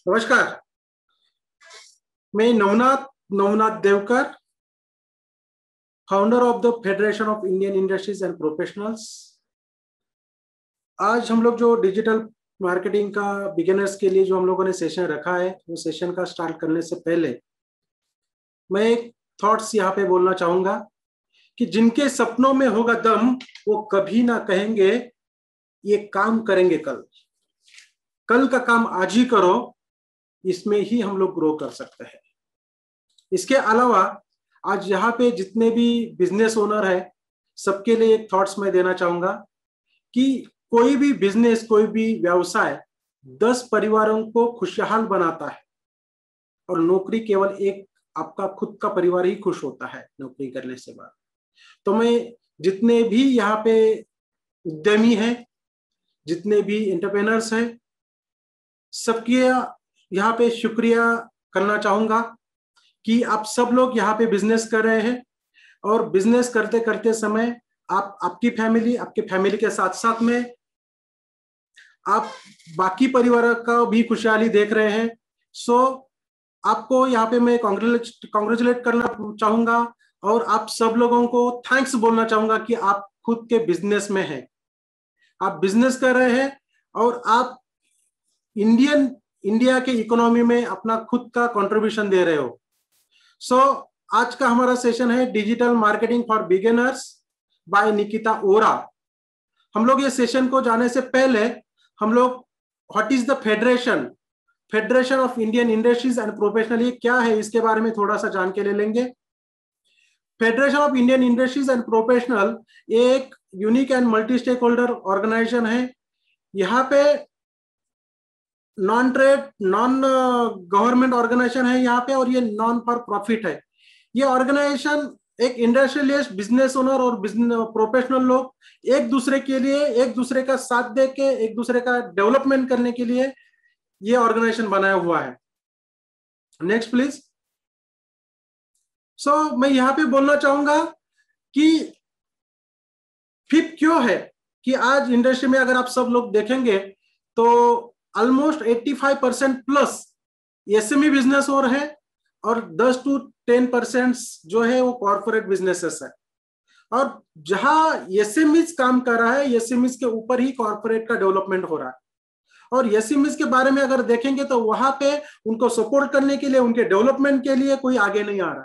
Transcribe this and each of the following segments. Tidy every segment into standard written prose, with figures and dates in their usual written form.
नमस्कार। मैं Navnath Navnath Devkar, founder of the federation of Indian industries and professionals. आज हम लोग जो डिजिटल मार्केटिंग का बिगिनर्स के लिए जो हम लोगों ने सेशन रखा है, वो सेशन का स्टार्ट करने से पहले मैं एक थॉट्स यहाँ पे बोलना चाहूंगा कि जिनके सपनों में होगा दम, वो कभी ना कहेंगे ये काम करेंगे कल। कल का काम आज ही करो, इसमें ही हम लोग ग्रो कर सकते हैं। इसके अलावा आज यहाँ पे जितने भी बिजनेस ओनर है, सबके लिए एक थॉट्स मैं देना चाहूंगा कि कोई भी बिजनेस, कोई भी व्यवसाय 10 परिवारों को खुशहाल बनाता है, और नौकरी केवल एक आपका खुद का परिवार ही खुश होता है नौकरी करने से बाद। तो मैं जितने भी यहाँ पे उद्यमी हैं, जितने भी एंटरप्रेनर्स हैं, सबके यहाँ पे शुक्रिया करना चाहूंगा कि आप सब लोग यहाँ पे बिजनेस कर रहे हैं, और बिजनेस करते करते समय आप आपकी फैमिली, आपके फैमिली के साथ साथ में आप बाकी परिवार का भी खुशहाली देख रहे हैं। सो आपको यहाँ पे मैं कॉन्ग्रेचुलेट करना चाहूंगा, और आप सब लोगों को थैंक्स बोलना चाहूंगा कि आप खुद के बिजनेस में हैं, आप बिजनेस कर रहे हैं, और आप इंडिया के इकोनॉमी में अपना खुद का कंट्रीब्यूशन दे रहे हो। सो आज का हमारा सेशन है digital marketing for beginners by Nikita Ora. हम लोग ये सेशन को जाने से पहले हम लोग what is the federation of Indian industries and professional, ये क्या है, इसके बारे में थोड़ा सा जान के ले लेंगे। Federation of Indian industries and professional एक unique and multi stakeholder organisation है। यहाँ पे non trade, non government organisation है यहाँ पे, और ये नॉन फॉर प्रॉफिट है। ये ऑर्गेनाइजेशन एक इंडस्ट्रियलिस्ट, बिजनेस ओनर और बिजनेस प्रोफेशनल लोग एक दूसरे के लिए, एक दूसरे का साथ दे के, एक दूसरे का डेवलपमेंट करने के लिए ये ऑर्गेनाइजेशन बनाया हुआ है। Next please. सो मैं यहाँ पे बोलना चाहूंगा कि फिर क्यों है कि आज इंडस्ट्री में अगर आप सब लोग देखेंगे तो ऑलमोस्ट 85% प्लस एसएमई बिजनेस और है, और 10 to 10% जो है वो कॉर्पोरेट बिजनेसेस है। और जहां एसएमई काम कर रहा है, एसएमई के ऊपर ही कॉर्पोरेट का डेवलपमेंट हो रहा है। और एसएमई के बारे में अगर देखेंगे तो वहां पे उनको सपोर्ट करने के लिए, उनके डेवलपमेंट के लिए कोई आगे नहीं आ रहा है।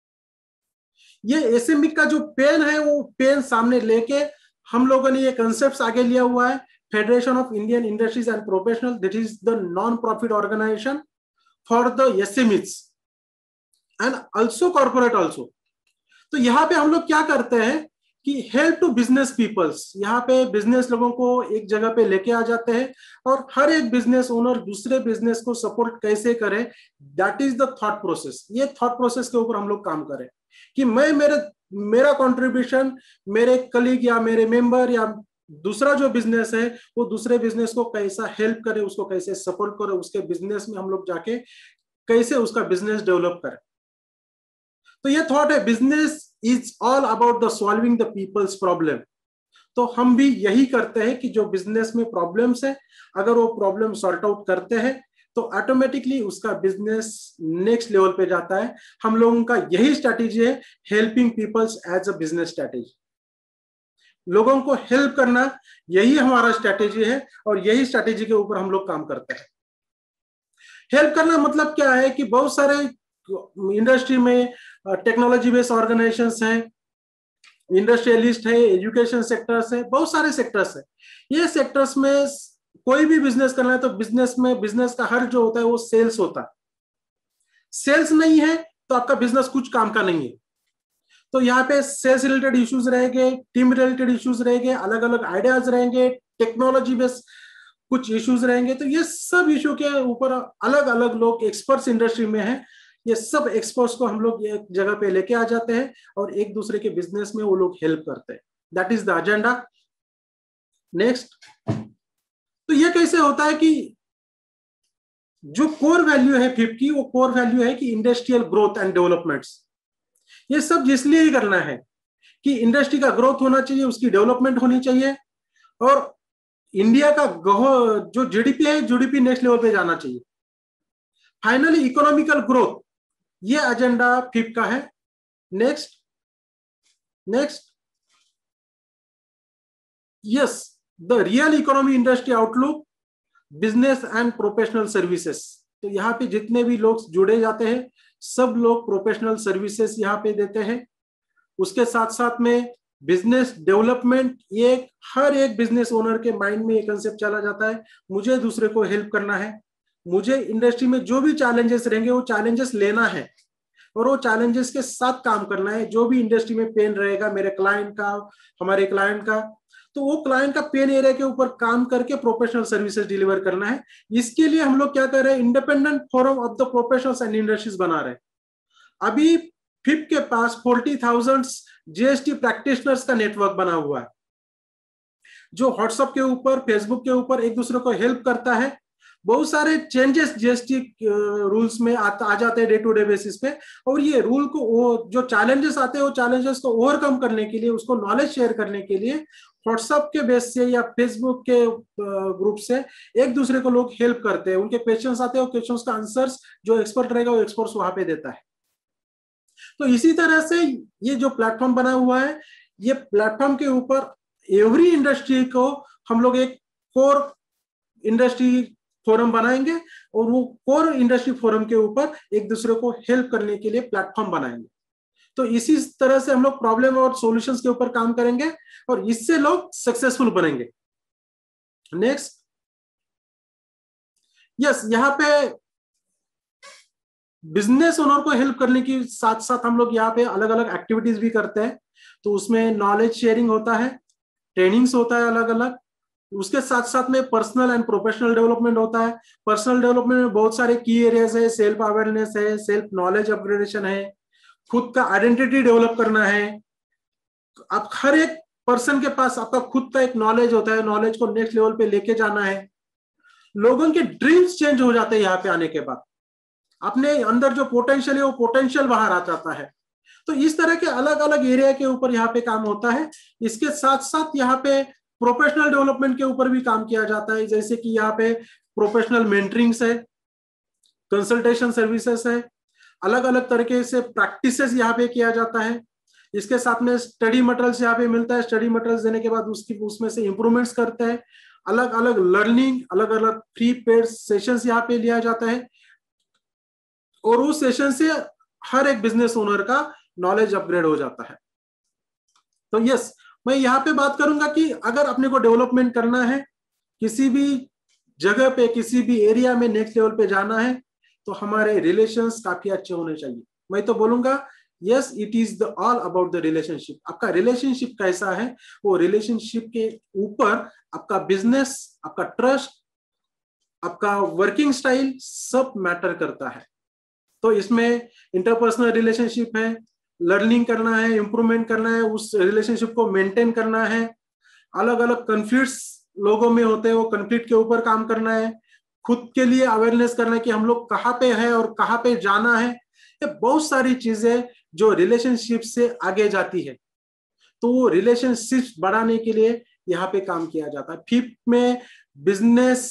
ये एसएमई का जो पेन है, वो पेन सामने लेके हम लोगों ने ये कंसेप्ट आगे लिया हुआ है। Federation of Indian industries and professional, that is the non profit organisation for the SMEs and also corporate also. तो यहाँ पे हम लोग क्या करते हैं कि हेल्प टू बिजनेस पीपल्स, यहाँ पे बिजनेस लोगों को एक जगह पे लेके आ जाते हैं, और हर एक बिजनेस ओनर दूसरे बिजनेस को सपोर्ट कैसे करे, that is the thought process. ये थॉट प्रोसेस के ऊपर हम लोग काम करें कि मेरा कंट्रीब्यूशन, मेरे कलीग या मेरे मेंबर या दूसरा जो बिजनेस है, वो दूसरे बिजनेस को कैसा हेल्प करे, उसको कैसे सपोर्ट करे, उसके बिजनेस में हम लोग जाके कैसे उसका बिजनेस डेवलप करें। तो ये थॉट है, business is all about the solving the people's problem. तो हम भी यही करते हैं कि जो बिजनेस में प्रॉब्लम्स है, अगर वो प्रॉब्लम सॉर्ट आउट करते हैं तो ऑटोमेटिकली उसका बिजनेस नेक्स्ट लेवल पे जाता है। हम लोगों का यही स्ट्रैटेजी है, helping peoples as a business strategy. लोगों को हेल्प करना, यही हमारा स्ट्रैटेजी है, और यही स्ट्रैटेजी के ऊपर हम लोग काम करते हैं। हेल्प करना मतलब क्या है कि बहुत सारे इंडस्ट्री में टेक्नोलॉजी बेस्ड ऑर्गेनाइजेशंस हैं, इंडस्ट्रियलिस्ट है, एजुकेशन सेक्टर्स है, बहुत सारे सेक्टर्स है। ये सेक्टर्स में कोई भी बिजनेस करना है तो बिजनेस में, बिजनेस का हर जो होता है वो सेल्स होता है। सेल्स नहीं है तो आपका बिजनेस कुछ काम का नहीं है। तो यहाँ पे सेल्स रिलेटेड इश्यूज रहेंगे, टीम रिलेटेड इश्यूज रहेंगे, अलग अलग आइडियाज रहेंगे, टेक्नोलॉजी बेस्ड कुछ इश्यूज रहेंगे। तो ये सब इश्यू के ऊपर अलग अलग लोग एक्सपर्ट्स इंडस्ट्री में हैं, ये सब एक्सपर्ट्स को हम लोग एक जगह पे लेके आ जाते हैं, और एक दूसरे के बिजनेस में वो लोग हेल्प करते हैं। That is the agenda. Next. तो ये कैसे होता है कि जो कोर वैल्यू है फिप की, वो कोर वैल्यू है कि इंडस्ट्रियल ग्रोथ एंड डेवलपमेंट्स। ये सब इसलिए ही करना है कि इंडस्ट्री का ग्रोथ होना चाहिए, उसकी डेवलपमेंट होनी चाहिए, और इंडिया का जो जीडीपी है, जीडीपी नेक्स्ट लेवल पे जाना चाहिए। फाइनली इकोनॉमिकल ग्रोथ, ये एजेंडा फिफ्थ का है। Next yes, the real economy industry outlook, business and professional services. तो यहाँ पे जितने भी लोग जुड़े जाते हैं सब लोग प्रोफेशनल सर्विसेज यहाँ पे देते हैं। उसके साथ साथ में बिजनेस डेवलपमेंट, ये हर एक बिजनेस ओनर के माइंड में ये कंसेप्ट चला जाता है, मुझे दूसरे को हेल्प करना है, मुझे इंडस्ट्री में जो भी चैलेंजेस रहेंगे वो चैलेंजेस लेना है और वो चैलेंजेस के साथ काम करना है। जो भी इंडस्ट्री में पेन रहेगा मेरे क्लाइंट का, हमारे क्लाइंट का, तो वो क्लाइंट का पेन एरिया के ऊपर काम करके प्रोफेशनल सर्विसेज डिलीवर करना है। इसके लिए हम लोग क्या कर रहे हैं, independent forum of the professionals and industries बना रहे हैं। अभी फिप के पास 40,000 जीएसटी प्रैक्टिशनर्स का नेटवर्क बना हुआ है, जो व्हाट्सएप के ऊपर, फेसबुक के ऊपर एक दूसरे को हेल्प करता है। बहुत सारे चेंजेस जीएसटी रूल्स में आ जाते हैं डे टू डे बेसिस पे, और ये रूल को, जो चैलेंजेस आते हैं वो चैलेंजेस को ओवरकम करने के लिए, उसको नॉलेज शेयर करने के लिए व्हाट्सएप के बेस से या फेसबुक के ग्रुप से एक दूसरे को लोग हेल्प करते हैं। उनके क्वेश्चंस आते हैं, वो क्वेश्चंस का आंसर्स जो एक्सपर्ट रहेगा वो एक्सपर्ट्स वहां पे देता है। तो इसी तरह से ये जो प्लेटफॉर्म बना हुआ है, ये प्लेटफॉर्म के ऊपर एवरी इंडस्ट्री को हम लोग एक कोर इंडस्ट्री फोरम बनाएंगे और वो कोर इंडस्ट्री फोरम के ऊपर एक दूसरे को हेल्प करने के लिए प्लेटफॉर्म बनाएंगे। तो इसी तरह से हम लोग प्रॉब्लम और सॉल्यूशंस के ऊपर काम करेंगे और इससे लोग सक्सेसफुल बनेंगे। नेक्स्ट, यस, यहाँ पे बिजनेस ओनर को हेल्प करने के साथ साथ हम लोग यहाँ पे अलग अलग एक्टिविटीज भी करते हैं। तो उसमें नॉलेज शेयरिंग होता है, ट्रेनिंग्स होता है अलग अलग, उसके साथ साथ में पर्सनल एंड प्रोफेशनल डेवलपमेंट होता है। पर्सनल डेवलपमेंट में बहुत सारे की एरियाज है, सेल्फ अवेयरनेस है, सेल्फ नॉलेज अपग्रेडेशन है, खुद का आइडेंटिटी डेवलप करना है। आप हर एक पर्सन के पास आपका खुद का एक नॉलेज होता है, नॉलेज को नेक्स्ट लेवल पे लेके जाना है। लोगों के ड्रीम्स चेंज हो जाते हैं यहाँ पे आने के बाद, अपने अंदर जो पोटेंशियल है वो पोटेंशियल बाहर आ जाता है। तो इस तरह के अलग अलग एरिया के ऊपर यहाँ पे काम होता है। इसके साथ साथ यहाँ पे प्रोफेशनल डेवलपमेंट के ऊपर भी काम किया जाता है, जैसे कि यहाँ पे प्रोफेशनल मेंटरिंग्स है, कंसल्टेशन सर्विसेज है, अलग अलग तरीके से प्रैक्टिसेस यहाँ पे किया जाता है। इसके साथ में स्टडी मटेरियल्स यहाँ पे मिलता है, स्टडी मटेरियल्स देने के बाद उसमें से इंप्रूवमेंट्स करते हैं। अलग अलग लर्निंग, अलग अलग फ्री पेड सेशंस यहाँ पे लिया जाता है और उस सेशन से हर एक बिजनेस ओनर का नॉलेज अपग्रेड हो जाता है। तो यस, मैं यहाँ पे बात करूंगा कि अगर अपने को डेवलपमेंट करना है, किसी भी जगह पे, किसी भी एरिया में नेक्स्ट लेवल पे जाना है, तो हमारे रिलेशंस काफी अच्छे होने चाहिए। मैं तो बोलूंगा yes, it is the all about the relationship. आपका रिलेशनशिप कैसा है, वो रिलेशनशिप के ऊपर आपका बिजनेस, आपका ट्रस्ट, आपका वर्किंग स्टाइल सब मैटर करता है। तो इसमें इंटरपर्सनल रिलेशनशिप है, लर्निंग करना है, इंप्रूवमेंट करना है, उस रिलेशनशिप को मेंटेन करना है। अलग अलग कॉन्फ्लिक्ट्स लोगों में होते हैं, वो कॉन्फ्लिक्ट के ऊपर काम करना है। खुद के लिए अवेयरनेस करना है कि हम लोग कहाँ पे है और कहाँ पे जाना है। ये बहुत सारी चीजें जो रिलेशनशिप से आगे जाती है। तो वो रिलेशनशिप बढ़ाने के लिए यहाँ पे काम किया जाता है। फिफ्थ में बिजनेस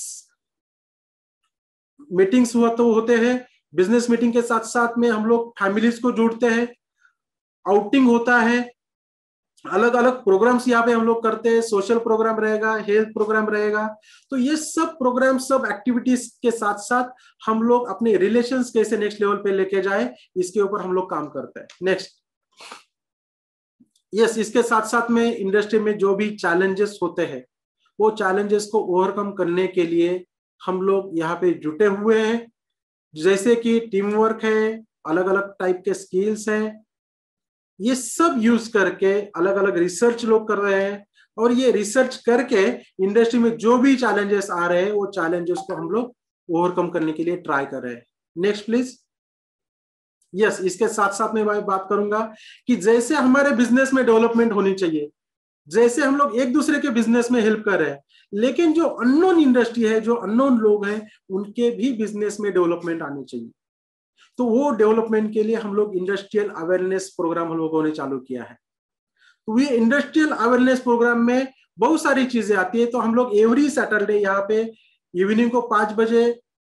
मीटिंग्स होते हैं। बिजनेस मीटिंग के साथ साथ में हम लोग फैमिलीज को जोड़ते हैं, आउटिंग होता है, अलग अलग प्रोग्राम्स यहाँ पे हम लोग करते हैं। सोशल प्रोग्राम रहेगा, हेल्थ प्रोग्राम रहेगा। तो ये सब प्रोग्राम, सब एक्टिविटीज के साथ साथ हम लोग अपने रिलेशंस कैसे नेक्स्ट लेवल पे लेके जाए, इसके ऊपर हम लोग काम करते हैं। नेक्स्ट, यस, इसके साथ साथ में इंडस्ट्री में जो भी चैलेंजेस होते हैं, वो चैलेंजेस को ओवरकम करने के लिए हम लोग यहाँ पे जुटे हुए हैं। जैसे कि टीम वर्क है, अलग अलग टाइप के स्किल्स हैं, ये सब यूज करके अलग अलग रिसर्च लोग कर रहे हैं और ये रिसर्च करके इंडस्ट्री में जो भी चैलेंजेस आ रहे हैं वो चैलेंजेस को हम लोग ओवरकम करने के लिए ट्राई कर रहे हैं। Next please. यस, इसके साथ साथ में मैं बात करूंगा कि जैसे हमारे बिजनेस में डेवलपमेंट होनी चाहिए, जैसे हम लोग एक दूसरे के बिजनेस में हेल्प कर रहे हैं, लेकिन जो अननोन इंडस्ट्री है, जो अननोन लोग हैं, उनके भी बिजनेस में डेवलपमेंट आनी चाहिए। तो वो डेवलपमेंट के लिए हम लोग इंडस्ट्रियल अवेयरनेस प्रोग्राम हम लोगों ने चालू किया है। तो ये इंडस्ट्रियल अवेयरनेस प्रोग्राम में बहुत सारी चीजें आती है। तो हम लोग एवरी सैटरडे यहाँ पे इवनिंग को 5 बजे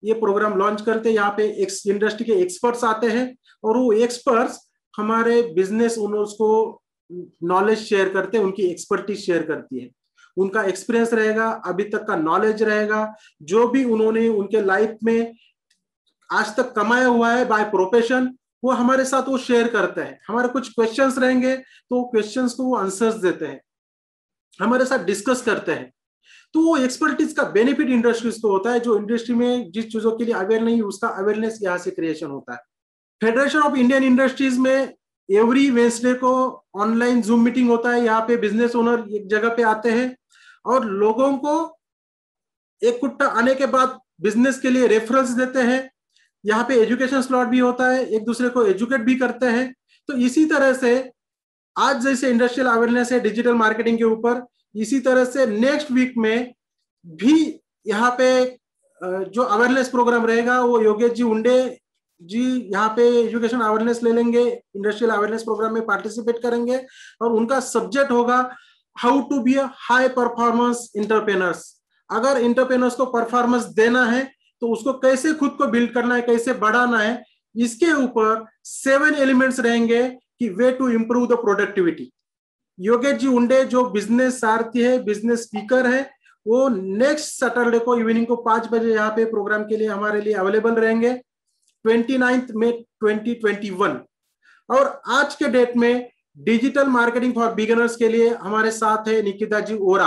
ये प्रोग्राम लॉन्च करते हैं। यहाँ पे इंडस्ट्री के एक्सपर्ट्स आते हैं और वो एक्सपर्ट्स हमारे बिजनेस ओनर्स को नॉलेज शेयर करते हैं, उनकी एक्सपर्टीज शेयर करती है, उनका एक्सपीरियंस रहेगा, अभी तक का नॉलेज रहेगा, जो भी उन्होंने उनके लाइफ में आज तक कमाया हुआ है बाय प्रोफेशन, वो हमारे साथ वो शेयर करते हैं। हमारे कुछ क्वेश्चंस रहेंगे तो क्वेश्चंस को वो आंसर्स देते हैं, हमारे साथ डिस्कस करते हैं। तो वो एक्सपर्टीज का बेनिफिट इंडस्ट्रीज को होता है, जो इंडस्ट्री में जिस चीजों के लिए अवेयर नहीं, उसका अवेयरनेस यहाँ से क्रिएशन होता है। फेडरेशन ऑफ इंडियन इंडस्ट्रीज में एवरी वेंसडे को ऑनलाइन जूम मीटिंग होता है। यहाँ पे बिजनेस ओनर एक जगह पे आते हैं और लोगों को एक कुट्टा आने के बाद बिजनेस के लिए रेफरेंस देते हैं। यहाँ पे एजुकेशन स्लॉट भी होता है, एक दूसरे को एजुकेट भी करते हैं। तो इसी तरह से आज जैसे इंडस्ट्रियल अवेयरनेस है डिजिटल मार्केटिंग के ऊपर, इसी तरह से नेक्स्ट वीक में भी यहाँ पे जो अवेयरनेस प्रोग्राम रहेगा वो योगेश जी उंडे जी यहाँ पे एजुकेशन अवेयरनेस ले लेंगे, इंडस्ट्रियल अवेयरनेस प्रोग्राम में पार्टिसिपेट करेंगे और उनका सब्जेक्ट होगा how to be a high performance entrepreneurs. अगर इंटरप्रेनर्स को परफॉर्मेंस देना है तो उसको कैसे खुद को बिल्ड करना है, कैसे बढ़ाना है, इसके ऊपर 7 एलिमेंट्स रहेंगे कि way to improve the productivity. Yogesh ji Unde जो बिजनेस सारथी है, बिजनेस स्पीकर है, वो नेक्स्ट सैटरडे को इवनिंग को 5 बजे यहाँ पे प्रोग्राम के लिए हमारे लिए अवेलेबल रहेंगे, 29 मई 2021। और आज के डेट में डिजिटल मार्केटिंग फॉर बिगिनर्स के लिए हमारे साथ है निकिता जी ओरा।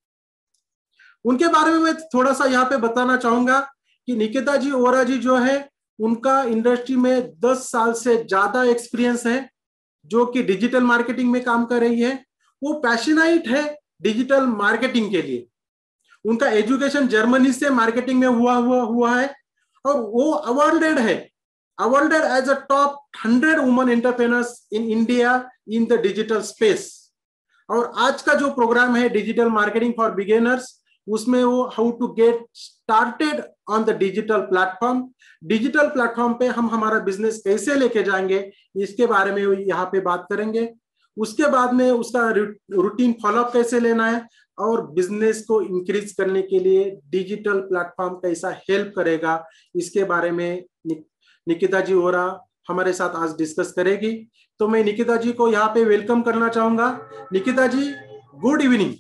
उनके बारे में मैं थोड़ा सा यहाँ पे बताना चाहूंगा कि निकिता जी ओरा जी जो है, उनका इंडस्ट्री में 10 साल से ज्यादा एक्सपीरियंस है, जो कि डिजिटल मार्केटिंग में काम कर रही है। वो पैशनेट है डिजिटल मार्केटिंग के लिए। उनका एजुकेशन जर्मनी से मार्केटिंग में हुआ है और वो अवार्डेड है, awarded as a top 100 women entrepreneurs in India in the digital space. और आज का जो प्रोग्राम है डिजिटल मार्केटिंग फॉर बिगिनर्स, उसमें वो how to get started on the digital platform, digital platform पे हम हमारा बिजनेस कैसे लेके जाएंगे, इसके बारे में यहाँ पे बात करेंगे। उसके बाद में उसका रूटीन फॉलोअप कैसे लेना है और बिजनेस को इंक्रीज करने के लिए डिजिटल प्लेटफॉर्म कैसा हेल्प करेगा, इसके बारे में निकिता जी ओरा हमारे साथ आज डिस्कस करेगी। तो मैं निकिता जी को यहाँ पे वेलकम करना चाहूंगा। Nikita ji, good evening.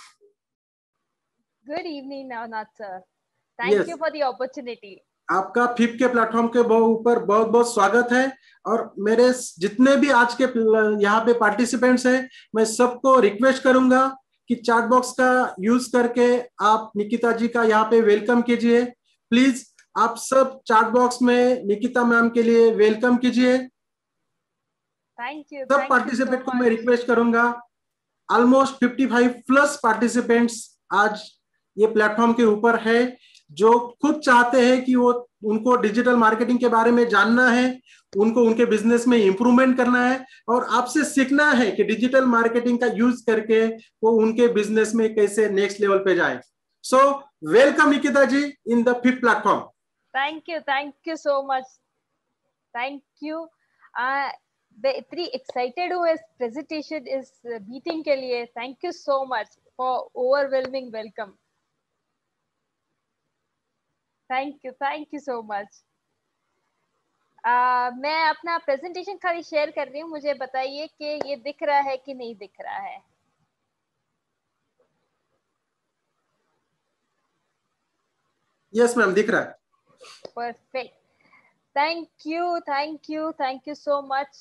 Good evening, Navnath sir. Thank you for the opportunity. आपका फिप के प्लेटफॉर्म के ऊपर बहुत बहुत स्वागत है। और मेरे जितने भी आज के यहाँ पे पार्टिसिपेंट्स हैं, मैं सबको रिक्वेस्ट करूंगा कि चैट बॉक्स का यूज करके आप निकिता जी का यहाँ पे वेलकम कीजिए। प्लीज आप सब चैट बॉक्स में निकिता मैम के लिए वेलकम कीजिए। Thank you. सब पार्टिसिपेंट को मैं रिक्वेस्ट करूंगा। ऑलमोस्ट 55 प्लस पार्टिसिपेंट्स आज ये प्लेटफॉर्म के ऊपर है, जो खुद चाहते हैं कि वो उनको डिजिटल मार्केटिंग के बारे में जानना है, उनको उनके बिजनेस में इंप्रूवमेंट करना है और आपसे सीखना है कि डिजिटल मार्केटिंग का यूज करके वो उनके बिजनेस में कैसे नेक्स्ट लेवल पे जाए। So welcome Nikita ji in the fifth platform. Thank you so much, thank you. मैं इतनी एक्साइटेड हूँ इस प्रेजेंटेशन, इस मीटिंग के लिए। Thank you so much for overwhelming welcome. Thank you so much. मैं अपना प्रेजेंटेशन खाली शेयर कर रही हूँ, मुझे बताइए कि ये दिख रहा है कि नहीं दिख रहा है। यस मैम, दिख रहा है। Perfect. Thank you so much.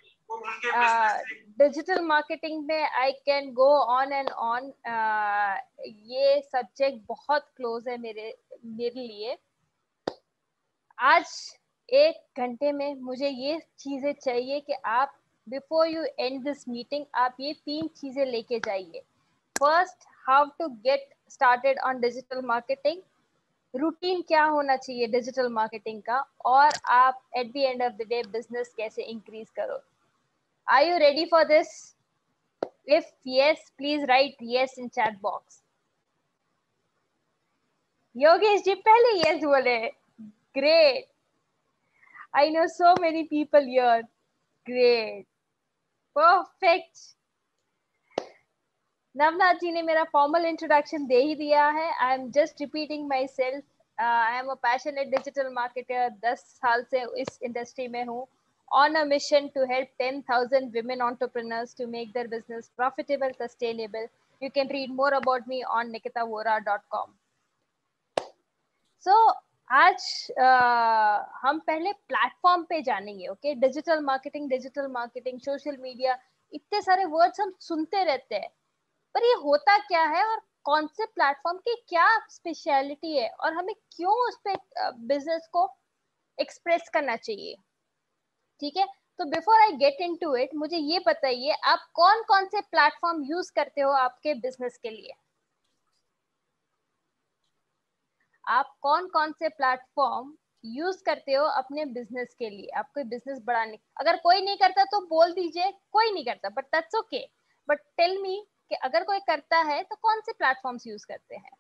Digital marketing में I can go on and on. ये सब्जेक्ट बहुत क्लोज है मेरे लिए। आज 1 घंटे में मुझे ये चीजें चाहिए कि आप before you end this meeting आप ये 3 चीजें लेके जाइए। First, how to get started on digital marketing, routine क्या होना चाहिए डिजिटल मार्केटिंग का, और आप at the end of the day business कैसे इंक्रीज करो। Are you ready for this? If yes, please write yes in chat box. Yogesh ji पहले yes बोले। Great. I know so many people here. Great. Perfect. Navnath जी ने मेरा formal introduction दे ही दिया है। I am just repeating myself. I am a passionate digital marketer, 10 साल से इस इंडस्ट्री में हूँ, on a mission to help 10,000 women entrepreneurs to make their business profitable, sustainable. You can read more about me on nikitavora.com. So आज हम पहले platform पे जानेंगे. Okay, digital marketing, social media, इतने सारे वर्ड्स हम सुनते रहते हैं, पर ये होता क्या है और कौन से प्लेटफॉर्म की क्या स्पेशलिटी है और हमें क्यों उस पे बिजनेस को एक्सप्रेस करना चाहिए. ठीक है, तो before I get into it, मुझे ये बताइए आप कौन कौन से प्लेटफॉर्म यूज करते हो आपके बिजनेस के लिए. आप कौन कौन से प्लेटफॉर्म यूज करते हो अपने बिजनेस के लिए, आपको बिजनेस बढ़ाने. अगर कोई नहीं करता तो बोल दीजिए कोई नहीं करता, but that's okay. But tell me कि अगर कोई करता है तो कौन से प्लेटफॉर्म्स यूज करते हैं.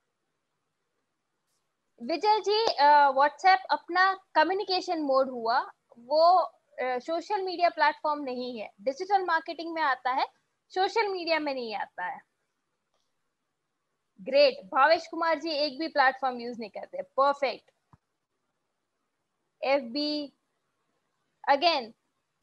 विजय जी, व्हाट्सएप अपना कम्युनिकेशन मोड हुआ, वो सोशल मीडिया प्लेटफॉर्म नहीं है. डिजिटल मार्केटिंग में आता है, सोशल मीडिया में नहीं आता है. ग्रेट. भावेश कुमार जी एक भी प्लेटफॉर्म यूज नहीं करते. Perfect. FB again,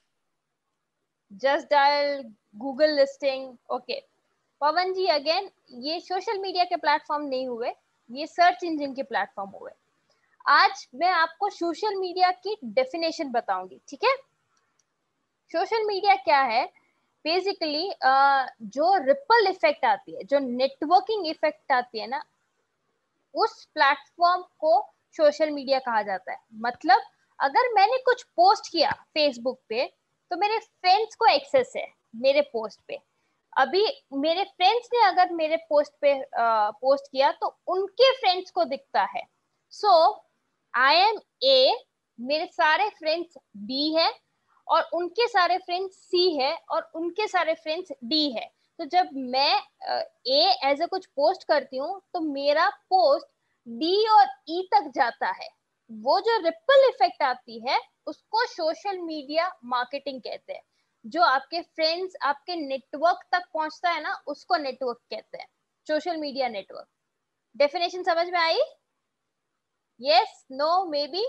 Justdial, Google listing. Okay. Pawan ji again, ये सोशल मीडिया के प्लेटफॉर्म नहीं हुए, ये सर्च इंजन के प्लेटफॉर्म हुए. आज मैं आपको सोशल मीडिया की डेफिनेशन बताऊंगी. ठीक है, सोशल मीडिया क्या है. बेसिकली जो रिपल इफेक्ट आती है, जो नेटवर्किंग इफेक्ट आती है ना, उस प्लेटफॉर्म को सोशल मीडिया कहा जाता है. मतलब अगर मैंने कुछ पोस्ट किया फेसबुक पे, तो मेरे फ्रेंड्स को एक्सेस है मेरे पोस्ट पे. अभी मेरे फ्रेंड्स ने अगर मेरे पोस्ट पे पोस्ट किया तो उनके फ्रेंड्स को दिखता है. सो आई एम ए, मेरे सारे फ्रेंड्स बी है, और उनके सारे फ्रेंड्स सी है, और उनके सारे फ्रेंड्स डी है. तो जब मैं ए एज ए कुछ पोस्ट करती हूँ तो मेरा पोस्ट डी और ई तक जाता है. वो जो रिपल इफेक्ट आती है उसको सोशल मीडिया मार्केटिंग कहते हैं. जो आपके फ्रेंड्स, आपके नेटवर्क तक पहुंचता है ना, उसको नेटवर्क कहते हैं, सोशल मीडिया नेटवर्क. डेफिनेशन समझ में आई? Yes, no, maybe?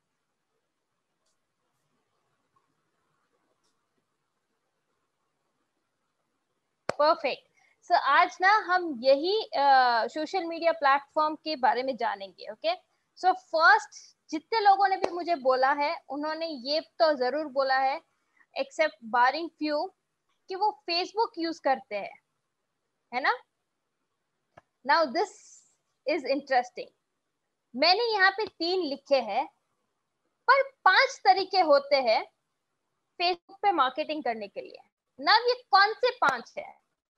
Perfect. So आज ना हम यही सोशल मीडिया प्लेटफॉर्म के बारे में जानेंगे. ओके, सो फर्स्ट, जितने लोगों ने भी मुझे बोला है उन्होंने ये तो जरूर बोला है, एक्सेप्ट बारिंग फ्यू, कि वो फेसबुक यूज करते हैं, है ना. Now this is interesting. मैंने यहाँ पे 3 लिखे हैं, पर 5 तरीके होते हैं फेसबुक पे मार्केटिंग करने के लिए. ना ये कौन से 5 है?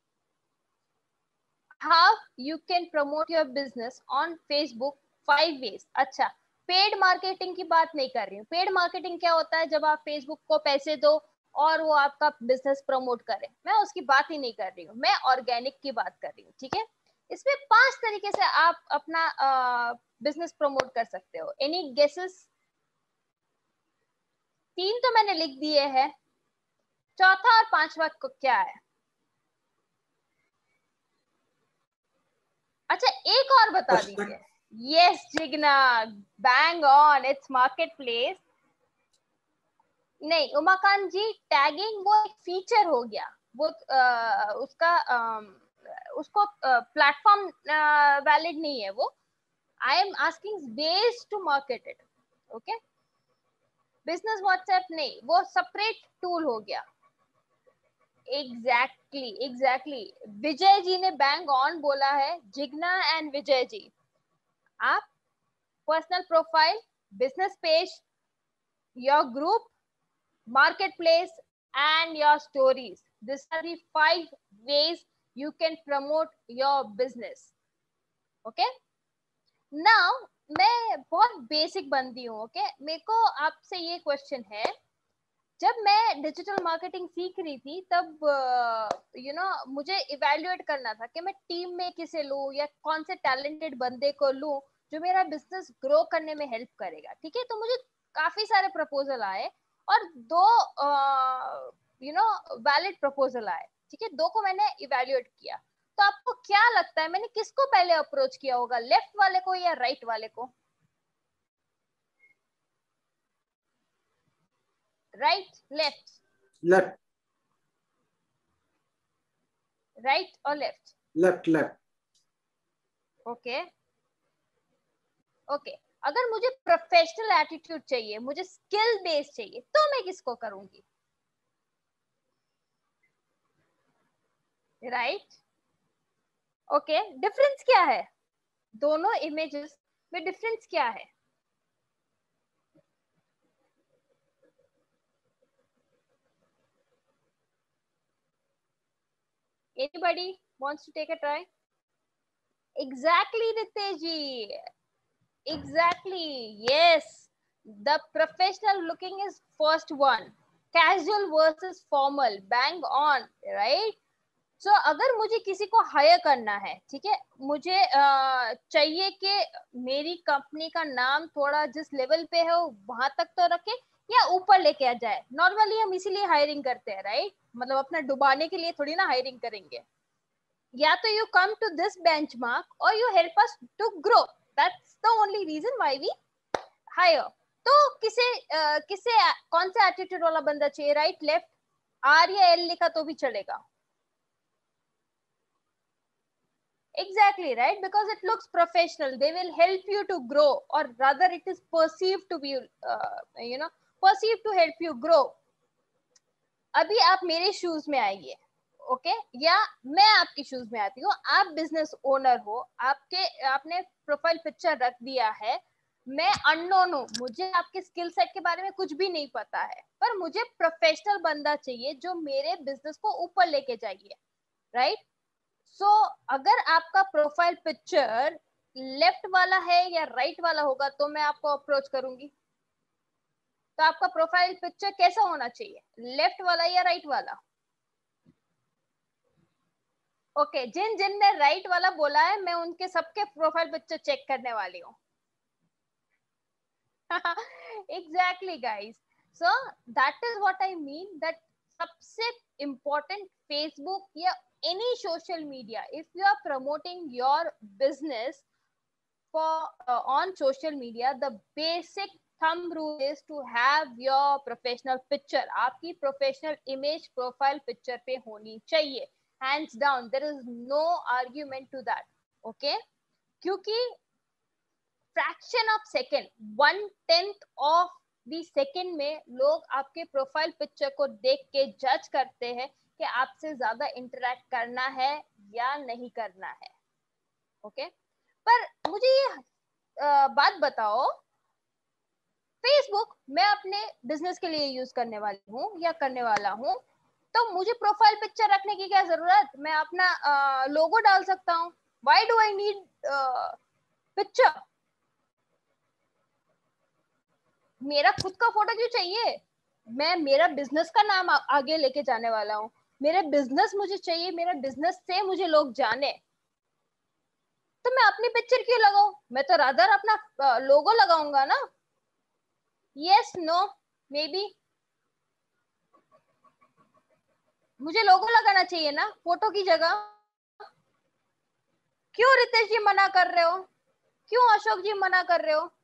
How you can promote your business on Facebook 5 ways. अच्छा, पेड मार्केटिंग की बात नहीं कर रही हूँ. पेड मार्केटिंग क्या होता है? जब आप फेसबुक को पैसे दो और वो आपका बिजनेस प्रमोट करे. मैं उसकी बात ही नहीं कर रही हूँ, मैं ऑर्गेनिक की बात कर रही हूँ. ठीक है, इसमें 5 तरीके से आप अपना बिजनेस प्रमोट कर सकते हो. Any guesses? 3 तो मैंने लिख दिए हैं, चौथा और 5वां क्या है? अच्छा, एक और बता दीजिए. Yes Jigna, bang on, it's marketplace. नहीं उमाकांत जी, टैगिंग वो एक फीचर हो गया, वो उसको प्लेटफॉर्म वैलिड नहीं है वो. I am asking ways to market it. Okay, business WhatsApp नहीं, वो सेपरेट टूल हो गया. एग्जैक्टली. विजय जी ने बैंग ऑन बोला है. जिग्ना एंड विजय जी, आप personal profile, business page, your group, marketplace and your stories. These are the 5 ways you can promote your business. Okay, now मैं बहुत बेसिक बंदी हूँ. ओके, मेरे को आपसे ये क्वेश्चन है, जब मैं डिजिटल मार्केटिंग सीख रही थी तब मुझे इवेल्युएट करना था कि मैं टीम में किसे लूँ या कौन से टैलेंटेड बंदे को लूँ जो मेरा बिजनेस ग्रो करने में हेल्प करेगा. ठीक है, तो मुझे काफी सारे प्रपोजल आए और 2 वैलिड प्रपोजल आए. ठीक है, 2 को मैंने इवेल्युएट किया. तो आपको क्या लगता है मैंने किसको पहले अप्रोच किया होगा, लेफ्ट वाले को या राइट वाले को? Right left? लेफ्ट. राइट और left? Left. Left. Okay okay. अगर मुझे प्रोफेशनल एटीट्यूड चाहिए, मुझे स्किल बेस चाहिए, तो मैं किसको करूंगी? राइट. ओके, डिफरेंस क्या है दोनों इमेजेस में? डिफरेंस क्या है? Anybody wants to take a try? Exactly, Ritesh ji. Exactly. Yes. The professional looking is first one. Casual versus formal. Bang on. Right? So अगर मुझे किसी को हायर करना है, ठीक है, मुझे चाहिए कि मेरी कंपनी का नाम थोड़ा जिस लेवल पे है वहां तक तो रखे या ऊपर लेके आ जाए. नॉर्मली हम इसीलिए हायरिंग करते हैं, राइट? मतलब अपना डुबाने के लिए थोड़ी ना हायरिंग करेंगे. या तो you come to this benchmark or you help us to grow. That's the only reason why we hire. तो किसे कौन सा एटीट्यूड वाला बंदा चाहिए? राइट, लेफ्ट, आर या एल लिखा तो भी चलेगा. Exactly, right? Because it looks professional. They will help you to grow, or rather it is perceived to be perceived to help you grow. अभी आप मेरे शूज में आइए, ओके, या मैं आपके शूज में आती हूँ. आप बिजनेस ओनर हो, आपने प्रोफाइल पिक्चर रख दिया है. मैं अननोन हूँ, मुझे आपके स्किल सेट के बारे में कुछ भी नहीं पता है, पर मुझे प्रोफेशनल बंदा चाहिए जो मेरे बिजनेस को ऊपर लेके जाइए. राइट? सो अगर आपका प्रोफाइल पिक्चर लेफ्ट वाला है या राइट वाला होगा तो मैं आपको अप्रोच करूंगी. तो आपका प्रोफाइल पिक्चर कैसा होना चाहिए? लेफ्ट वाला या राइट वाला? ओके, जिन जिन ने राइट वाला बोला है मैं उनके सबके प्रोफाइल पिक्चर चेक करने वाली हूँ. Exactly guys. So that is what I mean, that सबसे इम्पोर्टेंट फेसबुक या any social media, if you are promoting your business on social media, the basic thumb rule is to have your professional picture. आपकी professional image profile picture पे होनी चाहिए, hands down. There is no argument to that. Okay? क्योंकि fraction of second, 1/10 of the second में लोग आपके profile picture को देख के जज करते हैं कि आपसे ज्यादा इंटरेक्ट करना है या नहीं करना है. ओके, पर मुझे ये बात बताओ, फेसबुक मैं अपने बिजनेस के लिए यूज करने वाली हूँ या करने वाला हूँ, तो मुझे प्रोफाइल पिक्चर रखने की क्या जरूरत? मैं अपना लोगो डाल सकता हूँ. Why do I need picture? मेरा खुद का फोटो क्यों चाहिए? मैं मेरा बिजनेस का नाम आगे लेके जाने वाला हूँ. मेरे बिजनेस मुझे चाहिए, मेरा बिजनेस से मुझे लोग जाने, तो मैं अपनी पिक्चर क्यों लगाऊं? मैं तो रादर अपना लोगो लगाऊंगा ना. यस, नो, मे बी मुझे लोगो लगाना चाहिए ना फोटो की जगह. क्यों रितेश जी मना कर रहे हो? क्यों अशोक जी मना कर रहे हो?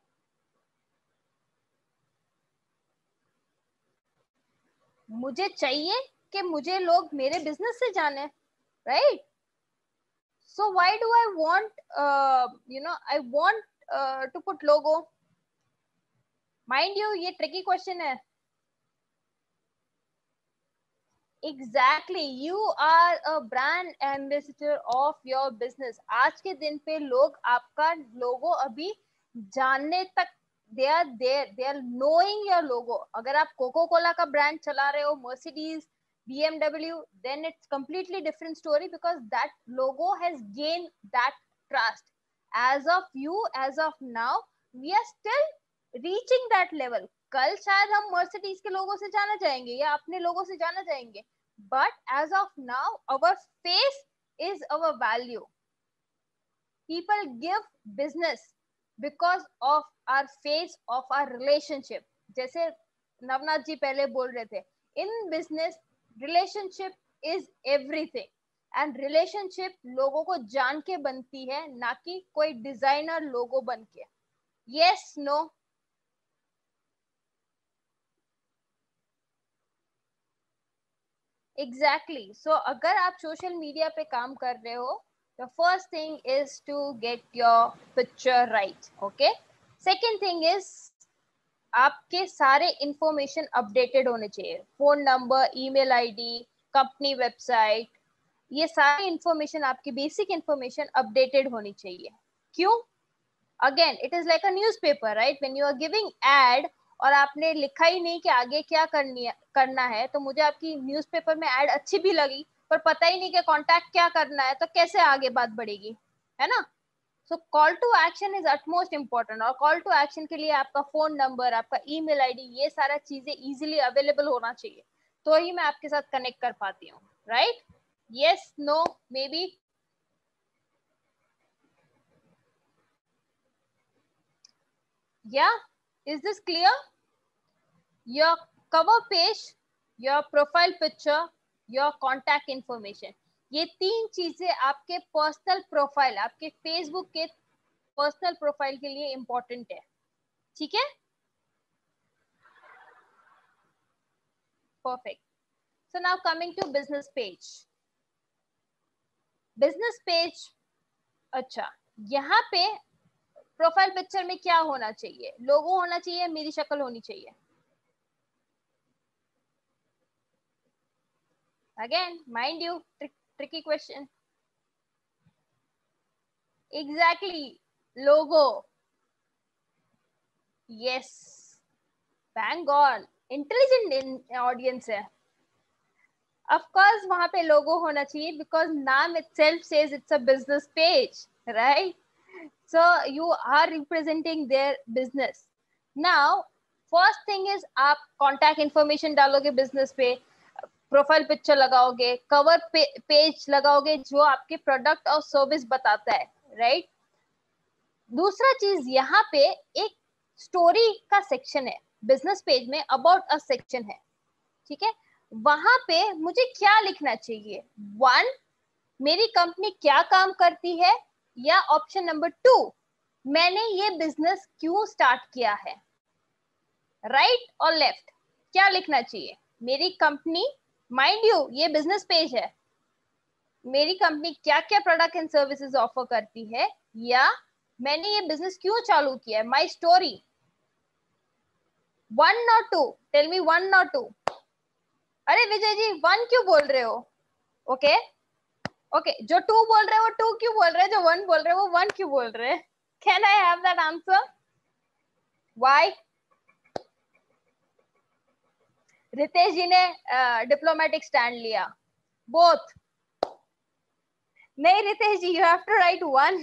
मुझे चाहिए कि मुझे लोग मेरे बिजनेस से जाने, right? So why do I want I want to put logo? Mind you, ये ट्रिकी क्वेश्चन है. Exactly, you are a brand ambassador of your business. आज के दिन पे लोग आपका लोगो अभी जानने तक, they are there, they are knowing your logo. अगर आप कोको कोला का ब्रांड चला रहे हो, Mercedes, BMW, then it's completely different story because that logo has gained that trust. As of now, we are still reaching that level. कल शायद हम Mercedes के लोगों से जाना जाएंगे या अपने लोगों से जाना जाएंगे, but as of now our face is our value. People give business because of our face, of our relationship. जैसे नवनाथ जी पहले बोल रहे थे, in business relationship is everything, and relationship लोगों को जान के बनती है, ना कि कोई डिजाइनर लोगो बन के. yes, no? एग्जैक्टली सो अगर आप सोशल मीडिया पे काम कर रहे हो, the first thing is to get your picture right. Okay, second thing is आपके सारे इंफॉर्मेशन अपडेटेड होने चाहिए. Phone number, email ID, company website, ये सारी इंफॉर्मेशन, आपकी बेसिक इंफॉर्मेशन अपडेटेड होनी चाहिए. क्यों? Again it is like a newspaper, right? When you are giving ad और आपने लिखा ही नहीं कि आगे क्या करना है, तो मुझे आपकी न्यूज़पेपर में एड अच्छी भी लगी पर पता ही नहीं कि कांटेक्ट क्या करना है, तो कैसे आगे बात बढ़ेगी, है ना? So call to action is utmost important. और कॉल टू एक्शन के लिए आपका फोन नंबर, आपका ईमेल आईडी, ये सारा चीजें इजीली अवेलेबल होना चाहिए, तो ही मैं आपके साथ कनेक्ट कर पाती हूँ, right? Yes, no, maybe. Yeah, is this clear? Your cover page, your profile picture, your contact information, ये तीन चीजें आपके पर्सनल प्रोफाइल, आपके फेसबुक के पर्सनल प्रोफाइल के लिए इंपॉर्टेंट है. ठीक है, perfect. So now coming to business page. Business page, अच्छा, यहाँ पे प्रोफाइल पिक्चर में क्या होना चाहिए? लोगो होना चाहिए, मेरी शक्ल होनी चाहिए. Again, mind you, tricky question. Exactly, logo. Yes, bang on. Intelligent audience है. Of course, वहाँ पे logo होना चाहिए because नाम itself says it's a business page, right? So you are representing their business. Now, first thing is आप contact information डालोगे business पे, profile picture लगाओगे, कवर पेज लगाओगे जो आपके प्रोडक्ट और सर्विस बताता है, राइट? दूसरा चीज, यहाँ पे एक स्टोरी का सेक्शन है बिजनेस पेज में, अबाउट अ सेक्शन है, ठीक है? वहां पे मुझे क्या लिखना चाहिए? 1, मेरी कंपनी क्या काम करती है, या ऑप्शन नंबर 2, मैंने ये बिजनेस क्यों स्टार्ट किया है. राइट और लेफ्ट क्या लिखना चाहिए? मेरी कंपनी, माइंड यू ये बिजनेस पेज है, मेरी कंपनी क्या क्या प्रोडक्ट एंड सर्विसेज ऑफर करती है, या मैंने ये बिजनेस क्यों चालू किया है, माई स्टोरी. 1 और 2, टेल मी 1 और 2. अरे विजय जी 1 क्यों बोल रहे हो? ओके ओके, जो 2 बोल रहे हो वो 2 क्यों बोल रहे हैं, जो 1 बोल रहे हो वो 1 क्यों बोल रहे हैं? Can I have that answer? Why? Ritesh ji ने डिप्लोमेटिक स्टैंड लिया. बोथ. नहीं Ritesh ji, you have to write 1.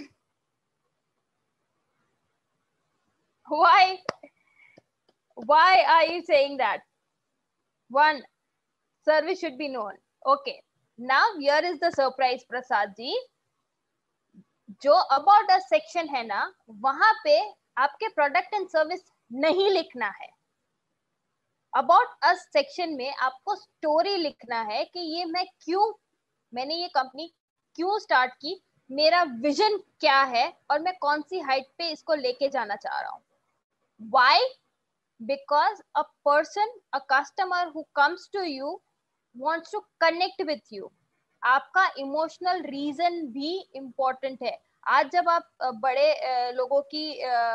Why are you saying that? 1, service should be known. Okay, now here is the surprise, Prasad ji. जो about us section है ना, वहां पे आपके product and service नहीं लिखना है. अबाउट अस सेक्शन में आपको स्टोरी लिखना है कि ये मैंने ये कंपनी क्यों स्टार्ट की, मेरा विजन क्या है, और मैं कौन सी हाइट पे इसको लेके जाना चाह रहा हूँ. Why? Because a person, a customer who comes to you wants to connect with you. आपका इमोशनल रीजन भी इम्पोर्टेंट है. आज जब आप बड़े लोगों की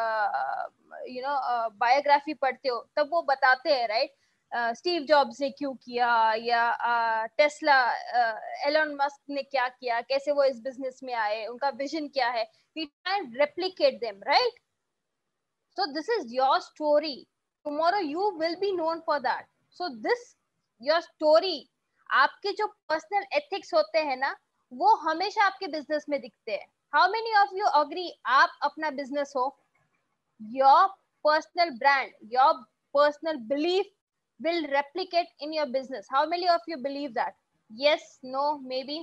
बायोग्राफी पढ़ते हो, तब वो बताते हैं, राइट? स्टीव जॉब्स ने क्यों किया, या टेस्ला, एलन मस्क ने क्या किया, कैसे वो इस बिजनेस में आए, उनका विजन क्या है. We can replicate them, right? So this is your story. Tomorrow you will be known for that. So this your story, आपके जो पर्सनल एथिक्स होते हैं ना, वो हमेशा आपके बिजनेस में दिखते हैं. How many of you agree आप अपना बिजनेस हो? Your personal brand, your personal belief will replicate in your business. How many of you believe that? Yes, no, maybe?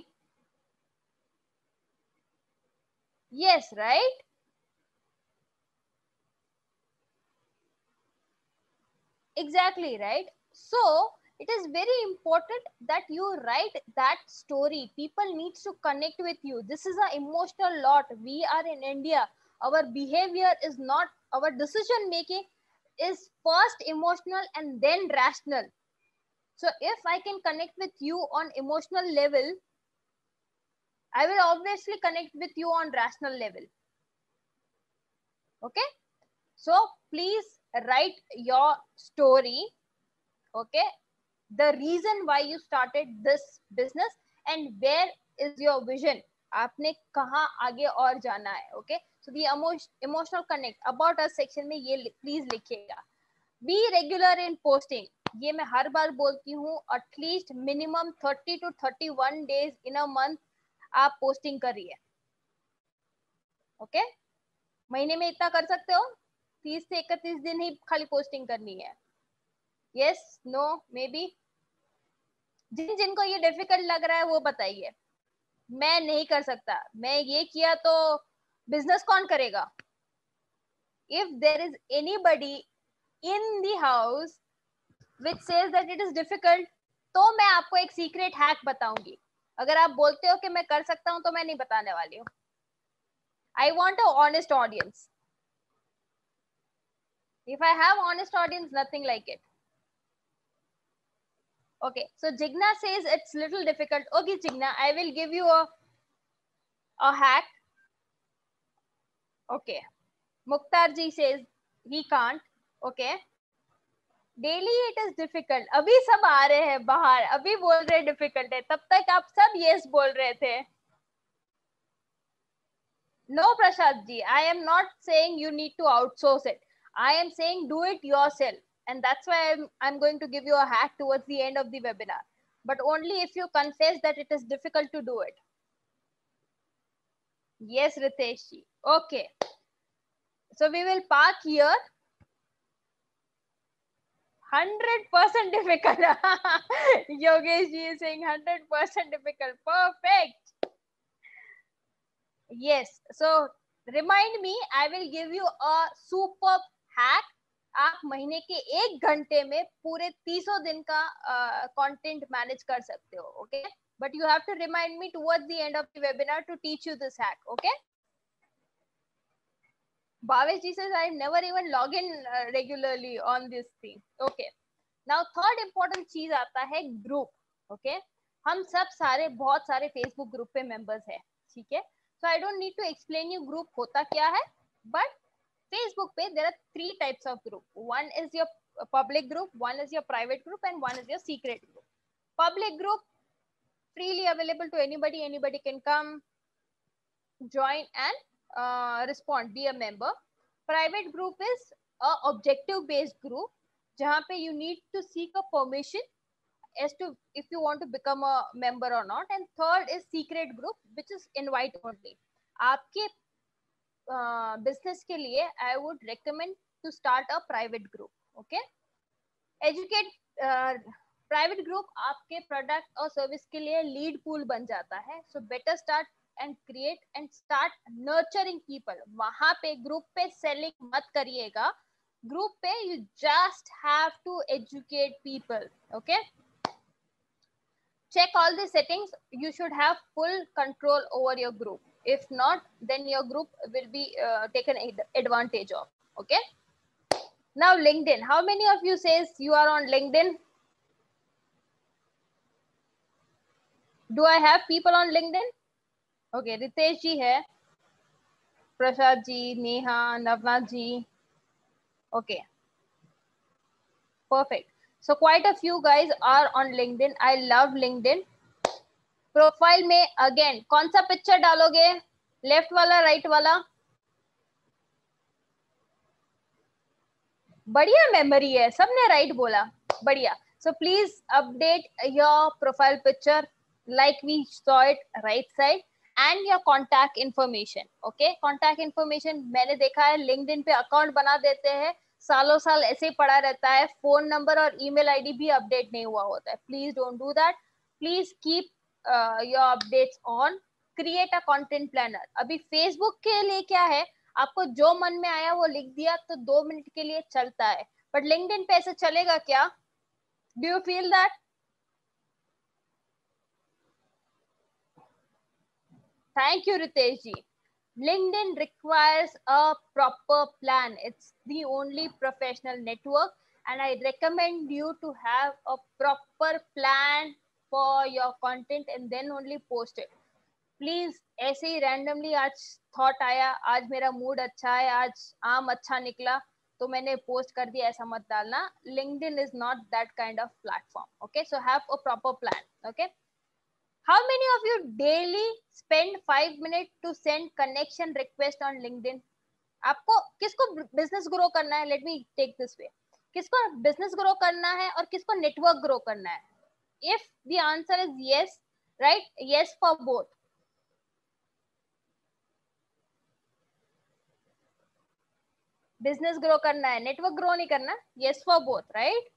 Yes, right? Exactly, right? So it is very important that you write that story. People needs to connect with you. This is an emotional lot. We are in India. Our behavior is not, our decision making is first emotional and then rational. So if I can connect with you on emotional level, I will obviously connect with you on rational level. Okay, so please write your story. Okay, the reason why you started this business and where is your vision, आपने कहाँ आगे और जाना है. Okay, so the emotional connect about us section में ये please लिखिएगा. Be regular in posting. ये मैं हर बार बोलती हूँ, at least minimum 30 to 31 days in a month आप पोस्टिंग करिए. ओके, महीने में इतना कर सकते हो, 30 से 31 दिन ही खाली पोस्टिंग करनी है. Yes, no, maybe. जिनको ये डिफिकल्ट लग रहा है वो बताइए. मैं नहीं कर सकता, मैं ये किया तो बिजनेस कौन करेगा? If there is anybody in the house which says that it is difficult, तो मैं आपको एक सीक्रेट हैक बताऊंगी. अगर आप बोलते हो कि मैं कर सकता हूं तो मैं नहीं बताने वाली हूँ. I want a honest audience. If I have honest audience, nothing like it. Okay, so Jigna says it's little difficult. Okay, Jigna, I will give you a hack. Okay, Mukhtar ji says he can't. Okay, daily it is difficult. अभी सब आ रहे हैं बाहर, अभी बोल रहे difficult है, तब तक आप सब यस बोल रहे थे. No Prasad ji, I am not saying you need to outsource it. I am saying do it yourself, and that's why I am going to give you a hack towards the end of the webinar, but only if you confess that it is difficult to do it. Yes Ritesh ji. Okay, so we will park here. 100% difficult. Yogesh ji is saying 100% difficult. Perfect. Yes. So remind me, I will give you a super hack. आप महीने के 1 घंटे में पूरे 300 दिन का content manage कर सकते हो. Okay, but you have to remind me towards the end of the webinar to teach you this hack. Okay. Bhavesh ji says I never even log in regularly on this thing. Okay. Now third important चीज आता है group. Okay. हम सब सारे बहुत सारे Facebook group पे members है. ठीक है. So I don't need to explain you group होता क्या है, but फेसबुक पे there are 3 types of group. One is your public group, one is your private group, and one is your secret group. Public group freely available to anybody. Anybody can come, join and respond, be a member. Private group is a objective based group जहाँ पे you need to seek a permission as to if you want to become a member or not. And third is secret group, which is invite only. आपके business के लिए I would recommend to start a private group. Okay, educate private group आपके product और service के लिए lead pool बन जाता है. So better start and create and start nurturing people. वहां पे group पे selling मत करिएगा. Group पे you just have to educate people. Okay, check all the settings. You should have full control over your group. If not, then your group will be taken advantage of. Okay, now LinkedIn. How many of you says you are on LinkedIn? Do I have people on LinkedIn? Okay, Ritesh ji है, Prasad ji, Neha, Navnath ji. Okay, perfect. So quite a few guys are on LinkedIn. I love LinkedIn. Profile में again कौन सा picture डालोगे? Left वाला, right वाला? बढ़िया memory है, सबने राइट बोला, बढ़िया. So please update your profile picture like we saw it right side and your contact information. Okay, contact information मैंने देखा है LinkedIn पे अकाउंट बना देते हैं, सालों साल ऐसे ही पड़ा रहता है, फोन नंबर और ईमेल आईडी भी अपडेट नहीं हुआ होता है. Please don't do that. Please keep your updates on. Create a content planner. अभी फेसबुक के लिए क्या है, आपको जो मन में आया वो लिख दिया तो 2 मिनट के लिए चलता है, बट लिंक्डइन पे ऐसे चलेगा क्या? Do you feel that? Thank you, Ritesh ji. LinkedIn requires a proper plan. It's the only professional network and I recommend you to have a proper plan for your content and then only post it. Please ऐसे ही randomly आज thought आया, आज मेरा mood अच्छा है, आज आम अच्छा निकला तो मैंने पोस्ट कर दिया, ऐसा मत डालना. LinkedIn is not that kind of platform. Okay, so have a proper plan. Okay, how many of you daily spend 5 minutes to send connection request on LinkedIn? आपको किसको बिजनेस ग्रो करना है? Let me take this way. किसको business grow करना है और किसको network grow करना है? If the answer is yes, right, yes for both. Business grow करना है, नेटवर्क ग्रो नहीं करना. Yes for both, right.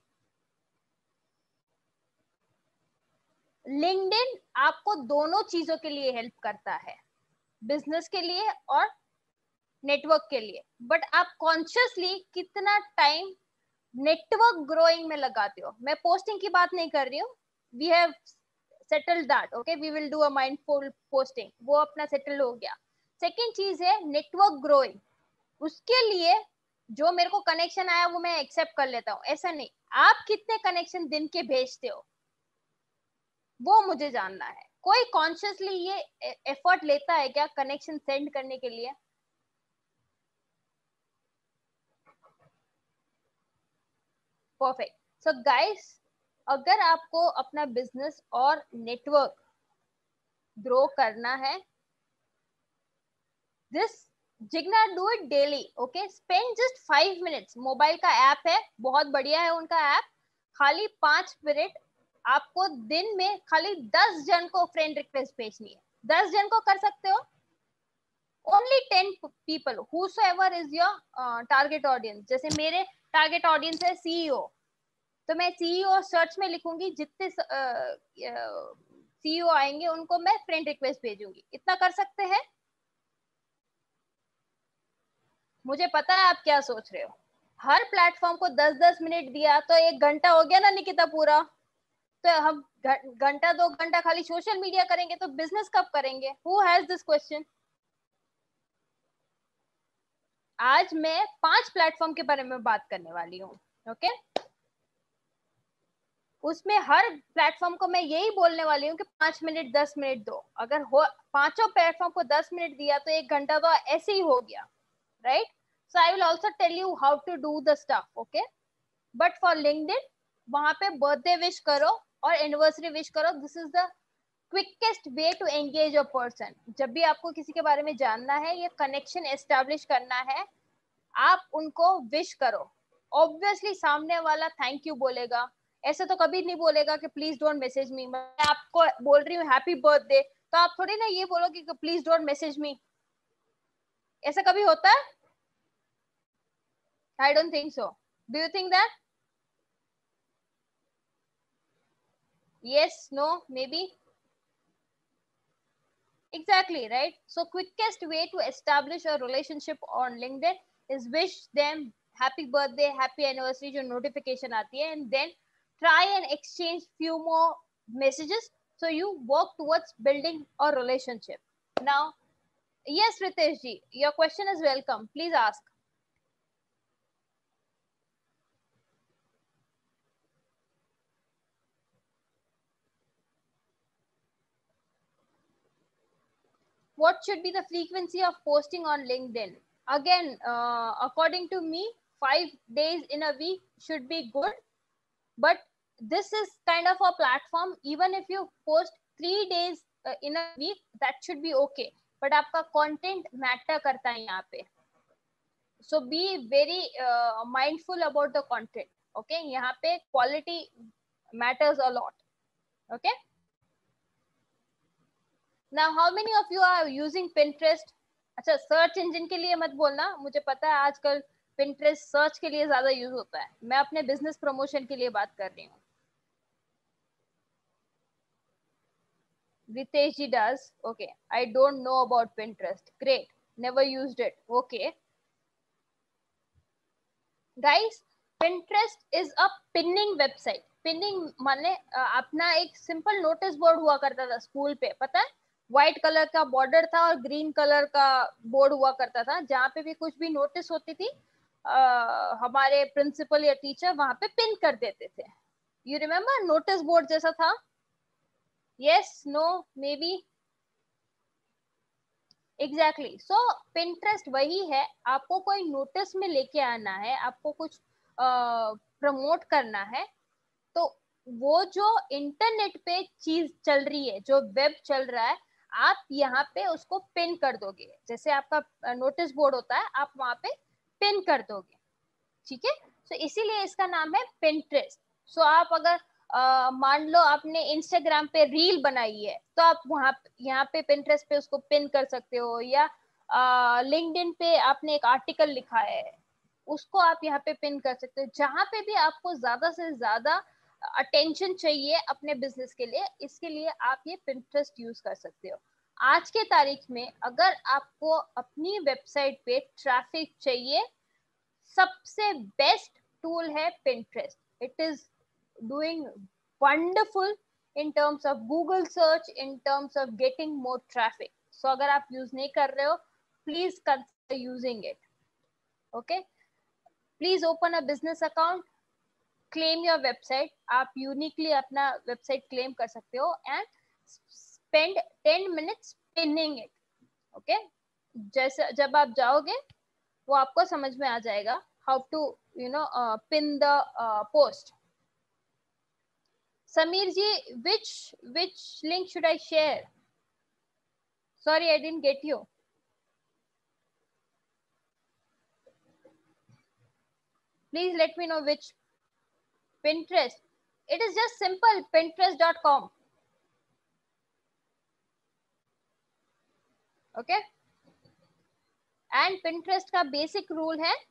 LinkedIn आपको दोनों चीजों के लिए हेल्प करता है, बिजनेस के लिए और नेटवर्क के लिए. बट आप कॉन्शियसली कितना टाइम नेटवर्क ग्रोइंग में लगाते हो? मैं पोस्टिंग की बात नहीं कर रही हूँ. We have settled that. Okay, we will do a mindful posting, वो अपना सेटल हो गया. सेकेंड चीज है नेटवर्क ग्रोइंग. उसके लिए जो मेरे को कनेक्शन आया वो मैं एक्सेप्ट कर लेता हूँ, ऐसा नहीं. आप कितने कनेक्शन दिन के भेजते हो वो मुझे जानना है. कोई कॉन्शियसली ये एफर्ट लेता है क्या कनेक्शन सेंड करने के लिए? परफेक्ट. सो गाइस, अगर आपको अपना बिजनेस और नेटवर्क ग्रो करना है, this Jigna do it daily. Okay, spend just 5 minutes. Mobile का ऐप है, बहुत बढ़िया है उनका ऐप. खाली 5 मिनट आपको दिन में खाली 10 जन को फ्रेंड रिक्वेस्ट भेजनी है. 10 जन को कर सकते हो. Only 10 people, whosoever is your target audience. जैसे मेरे टारगेट ऑडियंस है सीईओ, तो मैं सीईओ सर्च में लिखूंगी, जितने सीईओ आएंगे उनको मैं फ्रेंड रिक्वेस्ट भेजूंगी. इतना कर सकते हैं. मुझे पता है आप क्या सोच रहे हो. हर प्लेटफॉर्म को 10-10 मिनट दिया तो 1 घंटा हो गया ना निकिता पूरा. तो हम घंटा 2 घंटा खाली सोशल मीडिया करेंगे तो बिजनेस कब करेंगे? Who has this question? आज मैं 5 प्लेटफॉर्म के बारे में बात करने वाली हूँ. ओके, उसमें हर प्लेटफॉर्म को मैं यही बोलने वाली हूँ कि 5 मिनट 10 मिनट दो. अगर हो पांचों प्लेटफॉर्म को 10 मिनट दिया तो 1 घंटा तो ऐसे ही हो गया, right. So I will also tell you how to do the stuff. Okay, but for LinkedIn वहां पे बर्थडे विश करो और एनिवर्सरी विश करो. This is the quickest way to engage a person. जब भी आपको किसी के बारे में जानना है, ये कनेक्शन एस्टेब्लिश करना है, आप उनको विश करो. ऑब्वियसली सामने वाला थैंक यू बोलेगा, ऐसे तो कभी नहीं बोलेगा कि प्लीज डोंट मैसेज मी. मैं आपको बोल रही हूँ हैप्पी बर्थडे, तो आप थोड़ी ना ये बोलोगे कि प्लीज डोंट मैसेज मी. ऐसा कभी होता है? I don't think so. Do you think that? yes, no, maybe? Exactly, right. So quickest way to establish a relationship on LinkedIn is wish them happy birthday, happy anniversary जो notification आती है, and then try and exchange few more messages so you work towards building a relationship. Now, yes, Ritesh ji, your question is welcome. Please ask. What should be the frequency of posting on LinkedIn? Again, according to me, 5 days in a week should be good. But this is kind of a platform. Even if you post 3 days in a week, that should be okay. But आपका content matter करता है यहाँ पे. So be very mindful about the content. Okay, यहाँ पे quality matters a lot. Okay. Now, how many of you are using Pinterest? अच्छा, search engine के लिए मत बोलना, मुझे पता है आजकल Pinterest सर्च के लिए ज्यादा यूज होता है. मैं अपने बिजनेस प्रमोशन के लिए बात कर रही हूँ. Ritesh ji does. Okay, I don't know about Pinterest. Great, never used it. Okay, guys, Pinterest is a pinning website. Pinning माने अपना एक सिंपल नोटिस बोर्ड हुआ करता था स्कूल पे, पता है? व्हाइट कलर का बॉर्डर था और ग्रीन कलर का बोर्ड हुआ करता था, जहाँ पे भी कुछ भी नोटिस होती थी हमारे प्रिंसिपल या टीचर वहां पे पिन कर देते थे. यू रिमेम्बर नोटिस बोर्ड जैसा था? Yes, no, maybe. Exactly. So Pinterest वही है. आपको कोई नोटिस में लेके आना है, आपको कुछ प्रमोट करना है, तो वो जो इंटरनेट पे चीज चल रही है, जो वेब चल रहा है, आप यहाँ पे उसको पिन कर दोगे. जैसे आपका नोटिस बोर्ड होता है, आप वहां पे पिन कर दोगे. ठीक है. सो इसीलिए इसका नाम है पिंटरेस्ट. सो आप अगर मान लो आपने इंस्टाग्राम पे रील बनाई है, तो आप वहां यहाँ पे पिंटरेस्ट पे उसको पिन कर सकते हो. या लिंक्डइन पे आपने एक आर्टिकल लिखा है, उसको आप यहाँ पे पिन कर सकते हो. जहां पे भी आपको ज्यादा से ज्यादा अटेंशन चाहिए अपने बिजनेस के लिए, इसके लिए आप ये पिंटरेस्ट यूज कर सकते हो. आज के तारीख में अगर आपको अपनी वेबसाइट पे ट्रैफिक चाहिए, सबसे बेस्ट टूल है Pinterest. It is doing wonderful in terms of Google search, in terms of getting more traffic. So अगर आप यूज नहीं कर रहे हो, please consider using it. Okay? Please open a business account, claim your website. आप uniquely अपना website claim कर सकते हो and spend 10 minutes pinning it. Okay? जैसे जब आप जाओगे वो आपको समझ में आ जाएगा how to pin the post. Sameer ji, which link should I share? Sorry, I didn't get you. Please let me know which. Pinterest. It is just simple, pinterest.com. Okay. And Pinterest का basic rule है.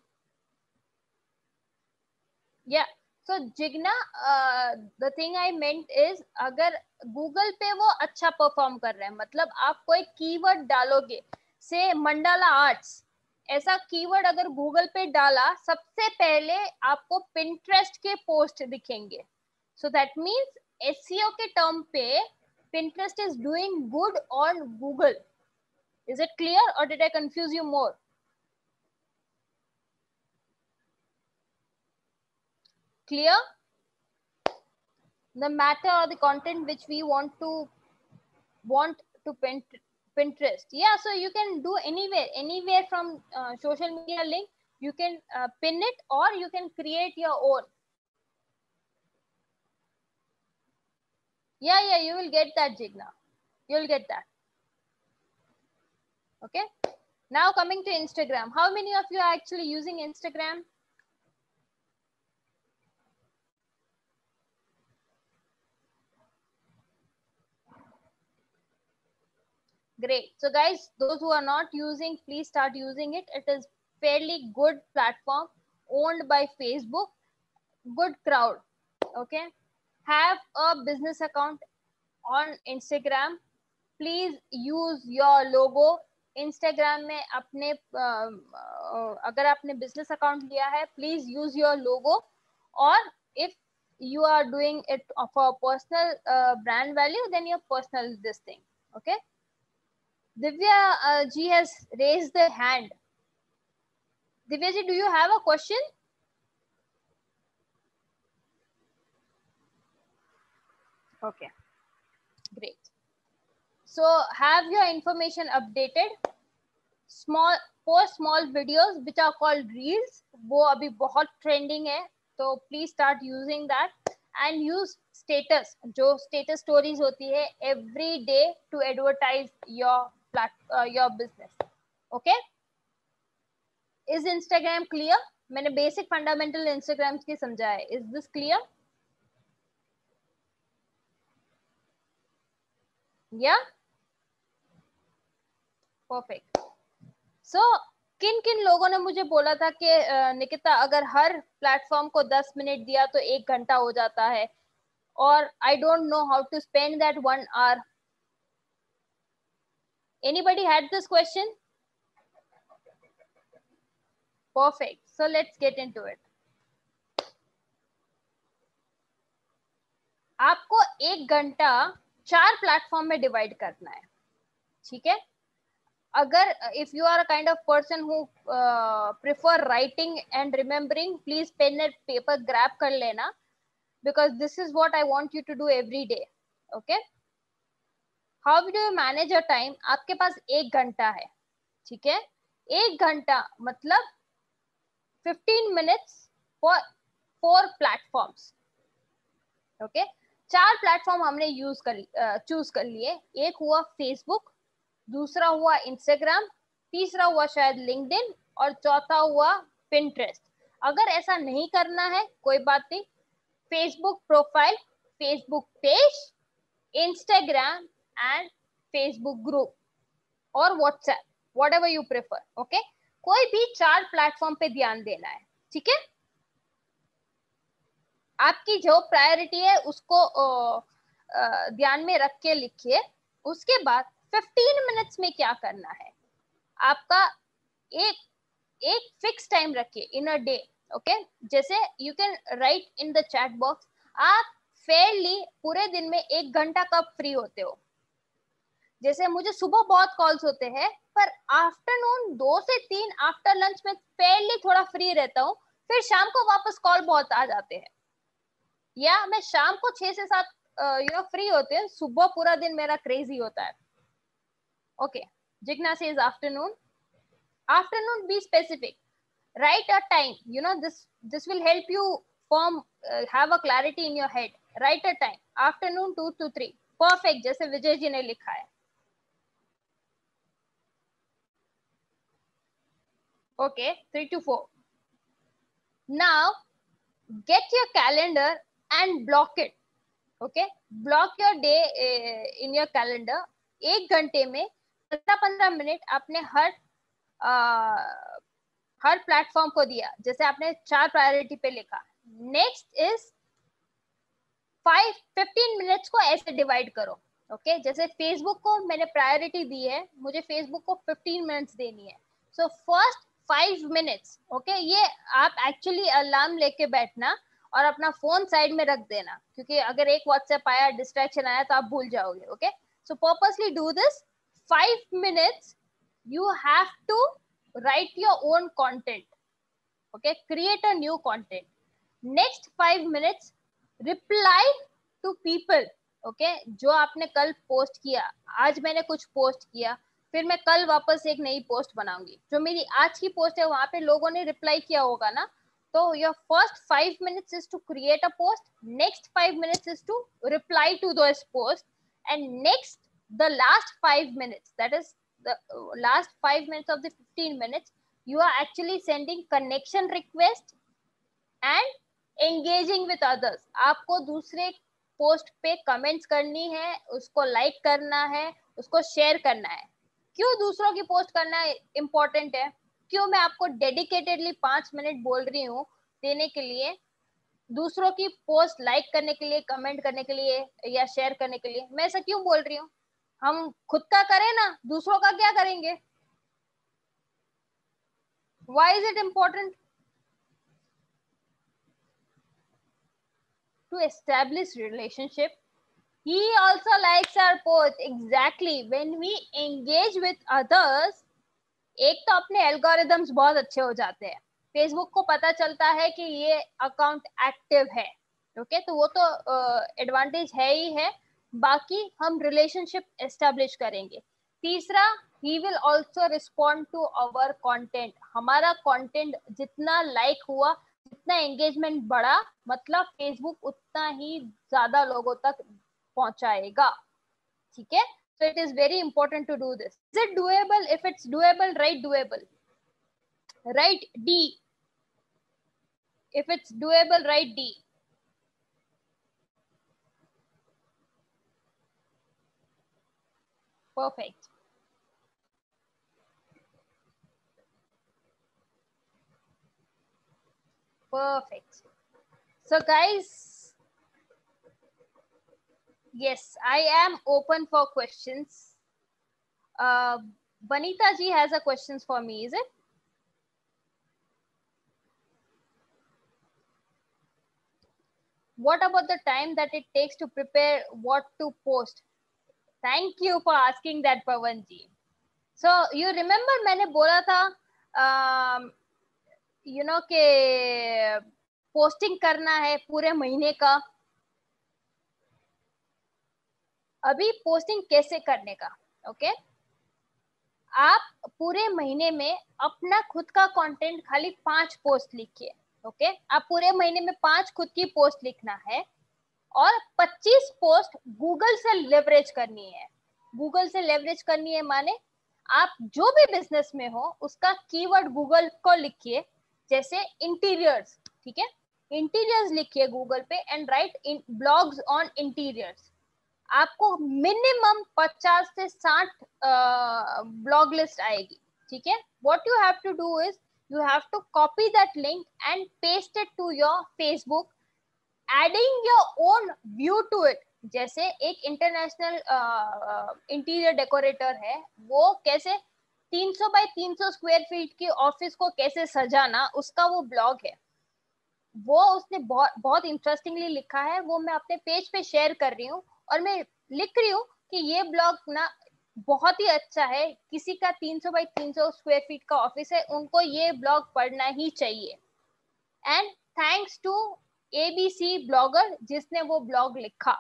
Yeah. So Jigna, the thing I meant is, अगर Google पे वो अच्छा perform कर रहे हैं, मतलब आप कोई कीवर्ड डालोगे, से मंडाला आर्ट्स, ऐसा कीवर्ड अगर गूगल पे डाला, सबसे पहले आपको Pinterest के पोस्ट दिखेंगे. So that means SEO के टर्म पे Pinterest is doing good on Google. Is it clear or did I confuse you more? Clear? The matter or the content which we want to Pinterest. Yeah, so you can do anywhere from social media link. You can pin it or you can create your own. Yeah, you will get that, Jigna. You will get that. Okay. Now coming to Instagram. How many of you are actually using Instagram? Great. So guys, those who are not using, please start using it. It is fairly good platform owned by Facebook. Good crowd. Okay. Have a business account on Instagram. Please use your logo. Instagram में अपने अगर आपने business account लिया है, please use your logo. Or if you are doing it for personal brand value, then your personal this thing. Okay. Divya ji has raised the hand. Divya ji, do you have a question? Okay, great. So have your information updated. Post small videos which are called reels. वो अभी बहुत trending है. So please start using that and use status. जो status stories होती है every day to advertise your business. Okay? Is Instagram clear? मैंने basic fundamental Instagram की समझा है. Is this clear? Yeah? Perfect. So किन किन लोगों ने मुझे बोला था कि निकिता अगर हर प्लेटफॉर्म को 10 मिनट दिया तो 1 घंटा हो जाता है, और I don't know how to spend that 1 hour. Anybody had this question? Perfect. So let's get into it. आपको 1 घंटा 4 प्लेटफॉर्म में डिवाइड करना है. ठीक है. अगर if you are a kind of person who prefer writing and remembering, please pen and paper grab कर लेना, because this is what I want you to do every day. Okay, how do you manage your time? आपके पास 1 घंटा है, ठीक है, 1 घंटा मतलब 15 minutes for 4 platforms. Okay, 4 platform हमने चूज कर लिए. एक हुआ फेसबुक, दूसरा हुआ इंस्टाग्राम, तीसरा हुआ शायद लिंक्डइन, और चौथा हुआ पिंटरेस्ट. अगर ऐसा नहीं करना है कोई बात नहीं, Facebook profile, Facebook page, Instagram and Facebook group और WhatsApp, whatever you prefer. Okay, कोई भी 4 प्लेटफॉर्म पे ध्यान देना है, ठीक है. आपकी जो प्रायोरिटी है उसको ध्यान में रख के लिखिए. उसके बाद 15 मिनट्स में क्या करना है, आपका एक फिक्स टाइम रखिए इन अ डे. ओके, जैसे you can write in the chat box, आप फेयरली पूरे दिन में 1 घंटा कब फ्री होते हो. जैसे मुझे सुबह बहुत कॉल्स होते हैं, पर आफ्टरनून 2 से 3 आफ्टर लंच में फेयरली थोड़ा फ्री रहता हूँ. फिर शाम को वापस कॉल बहुत आ जाते हैं, या मैं शाम को 6 से 7 फ्री होते हैं. सुबह पूरा दिन मेरा क्रेजी होता है. Okay, Jigna says afternoon. Afternoon be specific, write a time. this will help you form have a clarity in your head. Write a time, afternoon 2 to 3, perfect, जैसे विजय जी ने लिखा है. Okay, 3 to 4. now get your calendar and block it. Okay, block your day in your calendar. 1 घंटे में 15-15 minute आपने हर platform को दिया. जैसे आपने 4 प्रायोरिटी पे लिखा. नेक्स्ट इज 15 मिनट्स को ऐसे डिवाइड करो. ओके, जैसे फेसबुक को मैंने प्रायोरिटी दी है, मुझे फेसबुक को 15 मिनट्स देनी है. सो फर्स्ट 5 मिनट्स, ओके, ये आप एक्चुअली अलार्म लेके बैठना और अपना फोन साइड में रख देना, क्योंकि अगर एक व्हाट्सएप आया, डिस्ट्रैक्शन आया, तो आप भूल जाओगे. Okay, so purposely do this. 5 minutes you have to write your own content. Okay, create a new content. Next 5 minutes reply to people. Okay, जो आपने कल पोस्ट किया, आज मैंने कुछ पोस्ट किया, फिर मैं कल वापस एक नई पोस्ट बनाऊंगी. जो मेरी आज की पोस्ट है वहां पे लोगों ने रिप्लाई किया होगा ना. तो your first 5 minutes is to create a post, next 5 minutes is to reply to those posts, and next the last 5 minutes, that is the last 5 minutes of the 15 minutes, you are actually sending connection request and engaging with others. आपको दूसरे post पे comments करनी है, उसको like करना है, उसको share करना है. क्यों दूसरों की पोस्ट करना इम्पोर्टेंट है, क्यों मैं आपको डेडिकेटेडली 5 मिनट बोल रही हूँ देने के लिए, दूसरों की पोस्ट लाइक करने के लिए, कमेंट करने के लिए या शेयर करने के लिए. मैं ऐसा क्यों बोल रही हूँ? हम खुद का करें ना, दूसरों का क्या करेंगे? Why is it important? To establish relationship. He also likes our post. Exactly. When we engage with others, एक तो अपने एल्गोरिदम्स बहुत अच्छे हो जाते हैं. फेसबुक को पता चलता है कि ये अकाउंट एक्टिव है. ओके, तो वो तो एडवांटेज है ही है. बाकी हम रिलेशनशिप एस्टेब्लिश करेंगे. तीसरा, he will also respond to our content. हमारा कंटेंट जितना लाइक हुआ, जितना एंगेजमेंट बढ़ा, मतलब फेसबुक उतना ही ज्यादा लोगों तक पहुंचाएगा. ठीक है, so it is very important to do this. Is it doable? If it's doable, write doable. Write D. If it's doable, write D. Perfect. Perfect. So guys, yes, I am open for questions. Banita ji has a questions for me, is it? What about the time that it takes to prepare what to post? Thank you for asking that, Pawan ji. So you remember मैंने बोला था you know के posting करना है पूरे महीने का. अभी पोस्टिंग कैसे करने का, ओके आप पूरे महीने में अपना खुद का कंटेंट खाली 5 पोस्ट लिखिए. ओके आप पूरे महीने में 5 खुद की पोस्ट लिखना है और 25 पोस्ट गूगल से लेवरेज करनी है. गूगल से लेवरेज करनी है माने आप जो भी बिजनेस में हो उसका कीवर्ड गूगल को लिखिए. जैसे इंटीरियर्स, ठीक है, इंटीरियर्स लिखिए गूगल पे and write in blogs on interiors. आपको मिनिमम 50 से 60 ब्लॉग लिस्ट आएगी. ठीक है, what you have to do is you have to copy that link and paste it to your Facebook, adding your own view to it. जैसे एक international interior decorator है, वो कैसे 300 बाय 300 स्क्वायर फीट की office को कैसे सजाना, उसका वो ब्लॉग है. वो उसने बहुत इंटरेस्टिंगली लिखा है, वो मैं अपने पेज पे शेयर कर रही हूँ और मैं लिख रही हूँ कि ये ब्लॉग ना बहुत ही अच्छा है. किसी का 300 बाय 300 स्क्वायर फीट का ऑफिस है, उनको ये ब्लॉग पढ़ना ही चाहिए. And thanks to ABC blogger जिसने वो ब्लॉग लिखा.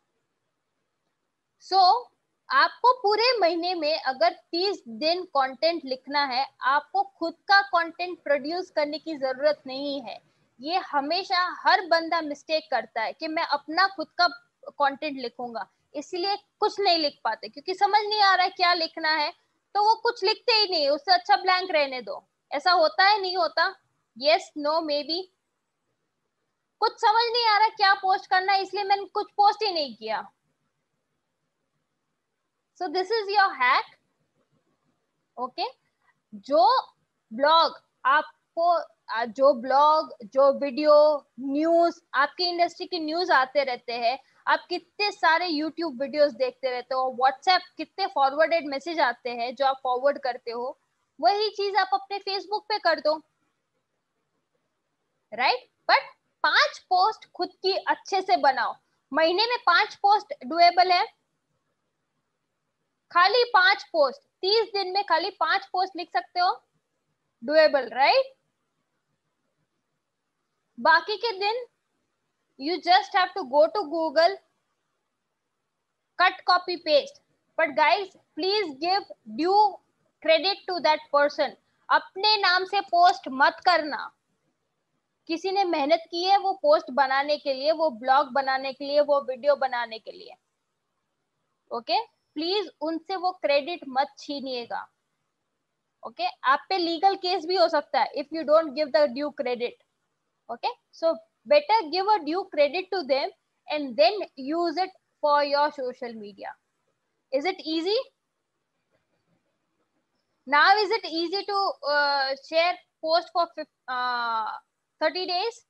सो आपको पूरे महीने में अगर 30 दिन कंटेंट लिखना है, आपको खुद का कंटेंट प्रोड्यूस करने की जरूरत नहीं है. ये हमेशा हर बंदा मिस्टेक करता है कि मैं अपना खुद का कंटेंट लिखूंगा, इसलिए कुछ नहीं लिख पाते क्योंकि समझ नहीं आ रहा है क्या लिखना है, तो वो कुछ लिखते ही नहीं. उससे अच्छा ब्लैंक रहने दो. ऐसा होता है, नहीं होता? Yes, no, maybe. कुछ समझ नहीं आ रहा क्या पोस्ट करना है, इसलिए मैंने कुछ पोस्ट ही नहीं किया. So this is your hack. Okay, जो ब्लॉग आपको, जो वीडियो, न्यूज, आपकी इंडस्ट्री की न्यूज आते रहते हैं, आप कितने सारे यूट्यूब वीडियोस देखते रहते हो, व्हाट्सएप कितने फॉरवर्डेड मैसेज आते हैं जो आप फॉरवर्ड करते हो, वही चीज आप अपने फेसबुक पे कर दो. राइट? बट 5 पोस्ट खुद की अच्छे से बनाओ. महीने में 5 पोस्ट डुएबल है. खाली 5 पोस्ट 30 दिन में खाली 5 पोस्ट लिख सकते हो, डुएबल, राइट? बाकी के दिन you just have to go to Google, cut, copy, paste. But guys, please give due credit to that person. अपने नाम से पोस्ट मत करना. किसी ने मेहनत की है वो पोस्ट बनाने के लिए, वो ब्लॉग बनाने के लिए, वो वीडियो बनाने के लिए. ओके, प्लीज उनसे वो क्रेडिट मत छीनिएगा. ओके, आप पे लीगल केस भी हो सकता है if you don't give the due credit. Okay, so better give a due credit to them and then use it for your social media. Is it easy? Now is it easy to share post for 30 days?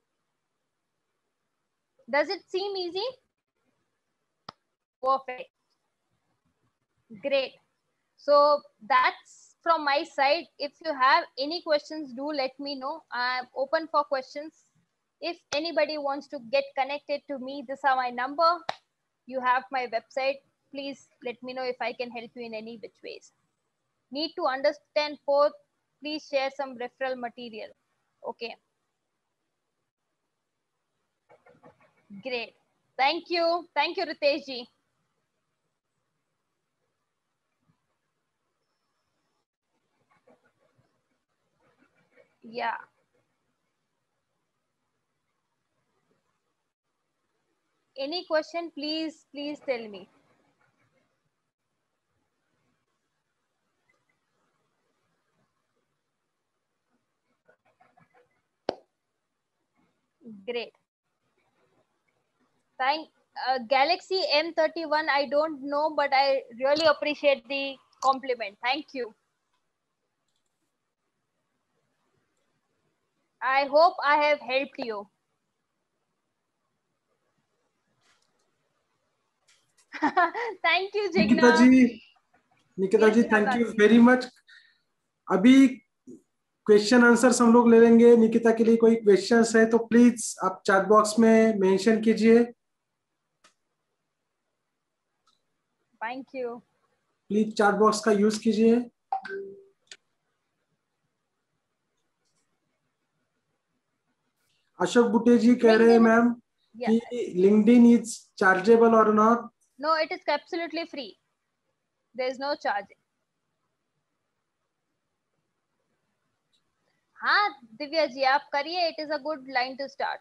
Does it seem easy? Perfect. Great. So that's from my side. If you have any questions, do let me know. I'm open for questions. If anybody wants to get connected to me, this is my number. You have my website. Please let me know if I can help you in any which ways. Need to understand both. Please share some referral material. Okay. Great. Thank you. Thank you, Ritesh ji. Yeah. Any question, please tell me. Great. Thank Galaxy M31. I don't know, but I really appreciate the compliment. Thank you. I hope I have helped you. Thank you, Jigna. Nikita ji thank you very much. अभी question answer हम लोग ले लेंगे. निकिता के लिए कोई questions है तो प्लीज आप चैट बॉक्स में मेंशन कीजिए. Thank you. Please chat box का यूज कीजिए। अशोक बुटे जी कह रहे हैं मैम कि लिंक्डइन इज चार्जेबल और not. No, it is absolutely free, there is no charge. हाँ दिव्या जी आप करिए, it is a good line to start.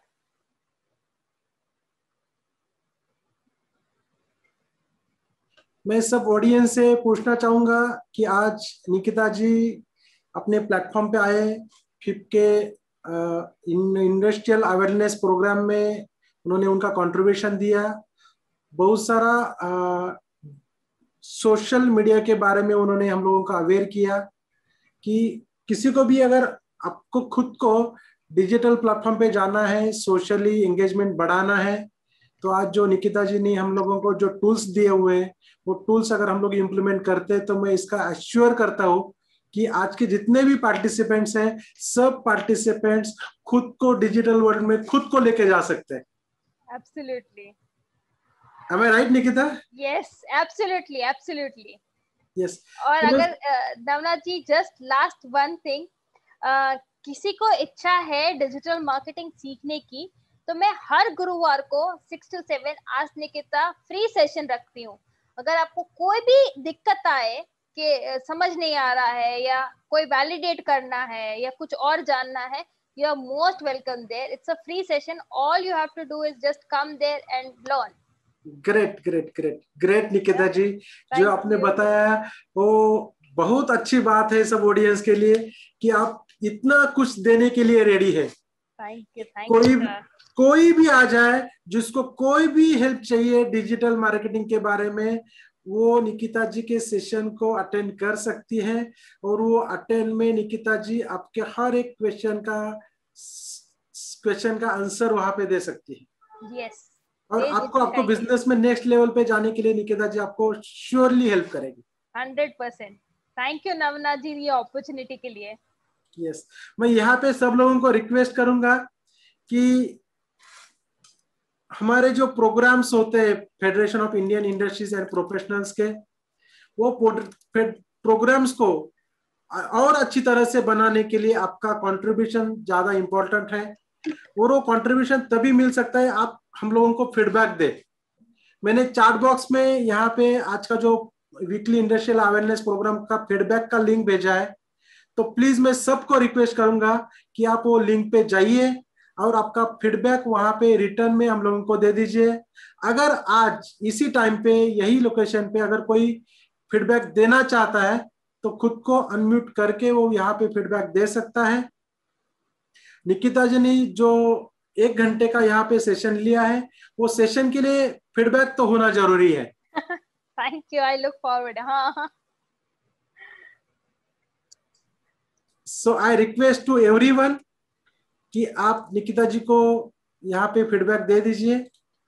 मैं सब ऑडियंस से पूछना चाहूंगा कि आज निकिता जी अपने प्लेटफॉर्म पे आए, फिप के इंडस्ट्रियल अवेयरनेस प्रोग्राम में उन्होंने उनका कंट्रीब्यूशन दिया। बहुत सारा सोशल मीडिया के बारे में उन्होंने हम लोगों को अवेयर किया कि किसी को भी अगर आपको खुद को डिजिटल प्लेटफॉर्म पे जाना है, सोशली एंगेजमेंट बढ़ाना है, तो आज जो निकिता जी ने हम लोगों को जो टूल्स दिए हुए हैं, वो टूल्स अगर हम लोग इम्प्लीमेंट करते हैं तो मैं इसका एश्योर करता हूँ कि आज के जितने भी पार्टिसिपेंट्स हैं, सब पार्टिसिपेंट्स खुद को डिजिटल वर्ल्ड में खुद को लेके जा सकते हैं। Absolutely. Am I right, Nikita? Yes absolutely absolutely. Yes. और अगर Navnath ji just last one thing, किसी को इच्छा है डिजिटल मार्केटिंग सीखने की, तो मैं हर गुरुवार को 6 to 7 ask Nikita free session रखती हूँ। अगर आपको कोई भी दिक्कत आए कि समझ नहीं आ रहा है या कोई वैलिडेट करना है या कुछ और जानना है, you are most welcome there. It's a free session. All you have to do is just come there and learn. Great great great great Nikita ji, जो आपने बताया वो बहुत अच्छी बात है सब ऑडियंस के लिए कि आप इतना कुछ देने के लिए रेडी है। कोई भी आ जाए, जिसको कोई भी हेल्प चाहिए डिजिटल मार्केटिंग के बारे में, वो निकिता जी के सेशन को अटेंड कर सकती है और वो अटेंड में निकिता जी आपके हर एक क्वेश्चन का आंसर वहां पे दे सकती है। yes. और आपको बिजनेस में नेक्स्ट लेवल पे जाने के लिए निकिता जी आपको श्योरली हेल्प करेगी। 100%। थैंक यू नवनाथ जी ये अपॉर्चुनिटी के लिए। यस, मैं यहाँ पे सब लोगों को रिक्वेस्ट करूंगा कि हमारे जो प्रोग्राम्स होते हैं Federation of Indian industries and professionals के, वो प्रोग्राम्स को और अच्छी तरह से बनाने के लिए आपका कंट्रीब्यूशन ज्यादा इंपॉर्टेंट है और वो कंट्रीब्यूशन तभी मिल सकता है आप हम लोगों को फीडबैक दे। मैंने चैट बॉक्स में यहाँ पे आज का जो वीकली इंडस्ट्रियल अवेयरनेस प्रोग्राम का फीडबैक का लिंक भेजा है, तो प्लीज मैं सबको रिक्वेस्ट करूंगा कि आप वो लिंक पे जाइए और आपका फीडबैक वहां पे रिटर्न में हम लोगों को दे दीजिए। अगर आज इसी टाइम पे यही लोकेशन पे अगर कोई फीडबैक देना चाहता है तो खुद को अनम्यूट करके वो यहाँ पे फीडबैक दे सकता है। निकिता जी ने जो 1 घंटे का यहाँ पे सेशन लिया है, वो सेशन के लिए फीडबैक तो होना जरूरी है। Thank you, I look forward. हाँ, so I request to everyone कि आप निकिता जी को यहाँ पे फीडबैक दे दीजिए।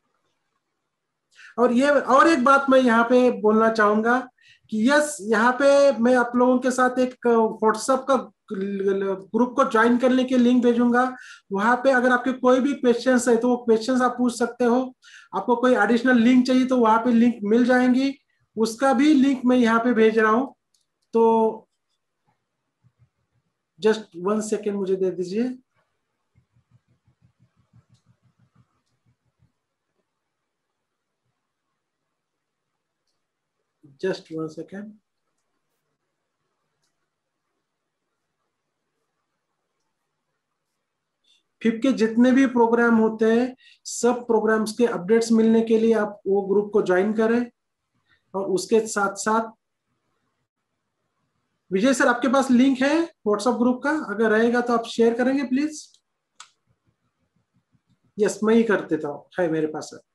और एक बात मैं यहाँ पे बोलना चाहूंगा कि यस, यहाँ पे मैं आप लोगों के साथ एक व्हाट्सएप का ग्रुप को ज्वाइन करने के लिंक भेजूंगा। वहां पे अगर आपके कोई भी क्वेश्चंस है तो वो क्वेश्चंस आप पूछ सकते हो। आपको कोई एडिशनल लिंक चाहिए तो वहां पे लिंक मिल जाएंगी, उसका भी लिंक मैं यहाँ पे भेज रहा हूँ। तो जस्ट 1 सेकेंड मुझे दे दीजिए। Just 1 second. फिप के जितने भी प्रोग्राम होते हैं, सब प्रोग्राम्स के अपडेट्स मिलने के लिए आप वो ग्रुप को ज्वाइन करें। और उसके साथ साथ विजय सर, आपके पास लिंक है व्हाट्सएप ग्रुप का? अगर रहेगा तो आप शेयर करेंगे प्लीज। यस, मैं ही कर देता हूँ, है मेरे पास है।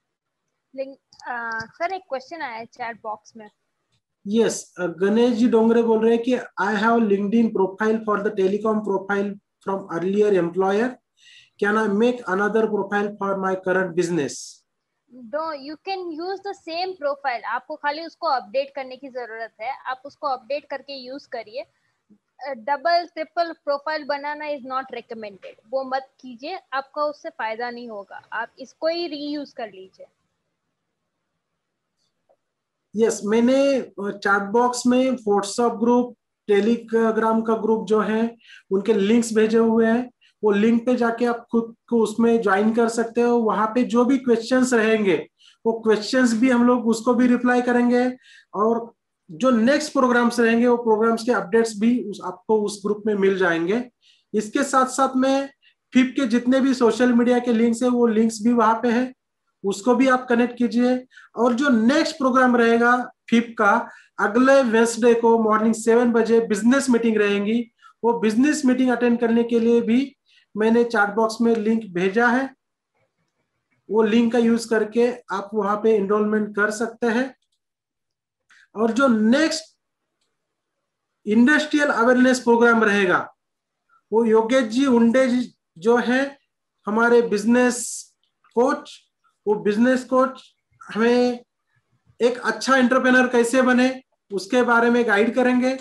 सर एक क्वेश्चन आया है चैट बॉक्स में। यस, गणेश जी डोंगरे बोल रहे हैं कि I have LinkedIn profile for the telecom profile from earlier employer, can I make another profile for my current business? No, you can use the same profile. आपको खाली उसको अपडेट करने की जरूरत है, आप उसको अपडेट करके यूज करिए। डबल ट्रिपल प्रोफाइल बनाना इज नॉट रिकमेंडेड, वो मत कीजिए, आपका उससे फायदा नहीं होगा। आप इसको ही रीयूज कर लीजिए। यस, मैंने चैट बॉक्स में व्हाट्सएप ग्रुप, टेलीग्राम का ग्रुप जो है उनके लिंक्स भेजे हुए हैं। वो लिंक पे जाके आप खुद को उसमें ज्वाइन कर सकते हो। वहां पे जो भी क्वेश्चंस रहेंगे वो क्वेश्चंस भी हम लोग उसको भी रिप्लाई करेंगे, और जो नेक्स्ट प्रोग्राम्स रहेंगे वो प्रोग्राम्स के अपडेट्स भी आपको उस ग्रुप में मिल जाएंगे। इसके साथ साथ में फिप के जितने भी सोशल मीडिया के लिंक्स है वो लिंक्स भी वहां पे है, उसको भी आप कनेक्ट कीजिए। और जो नेक्स्ट प्रोग्राम रहेगा फिप का, अगले वेंसडे को मॉर्निंग 7 बजे बिजनेस मीटिंग रहेगी। वो बिजनेस मीटिंग अटेंड करने के लिए भी मैंने चैट बॉक्स में लिंक भेजा है। वो लिंक का यूज करके आप वहां पे एनरोलमेंट कर सकते हैं। और जो नेक्स्ट इंडस्ट्रियल अवेयरनेस प्रोग्राम रहेगा वो योगेश जी उंडे जी जो है हमारे बिजनेस कोच, वो बिजनेस कोच हमें एक अच्छा एंटरप्रेनर कैसे बने उसके बारे में गाइड करेंगे।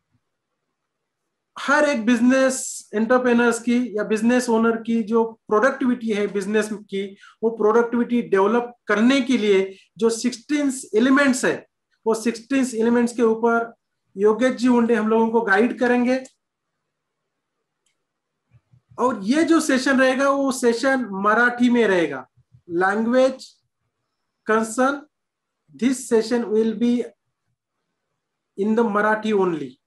हर एक बिजनेस एंटरप्रेनर्स की या बिजनेस ओनर की जो प्रोडक्टिविटी है बिजनेस की, वो प्रोडक्टिविटी डेवलप करने के लिए जो 16 एलिमेंट्स है, वो 16 एलिमेंट्स के ऊपर योगेश जी उंडे हम लोगों को गाइड करेंगे। और ये जो सेशन रहेगा वो सेशन मराठी में रहेगा। Language concern, this session will be in the Marathi only.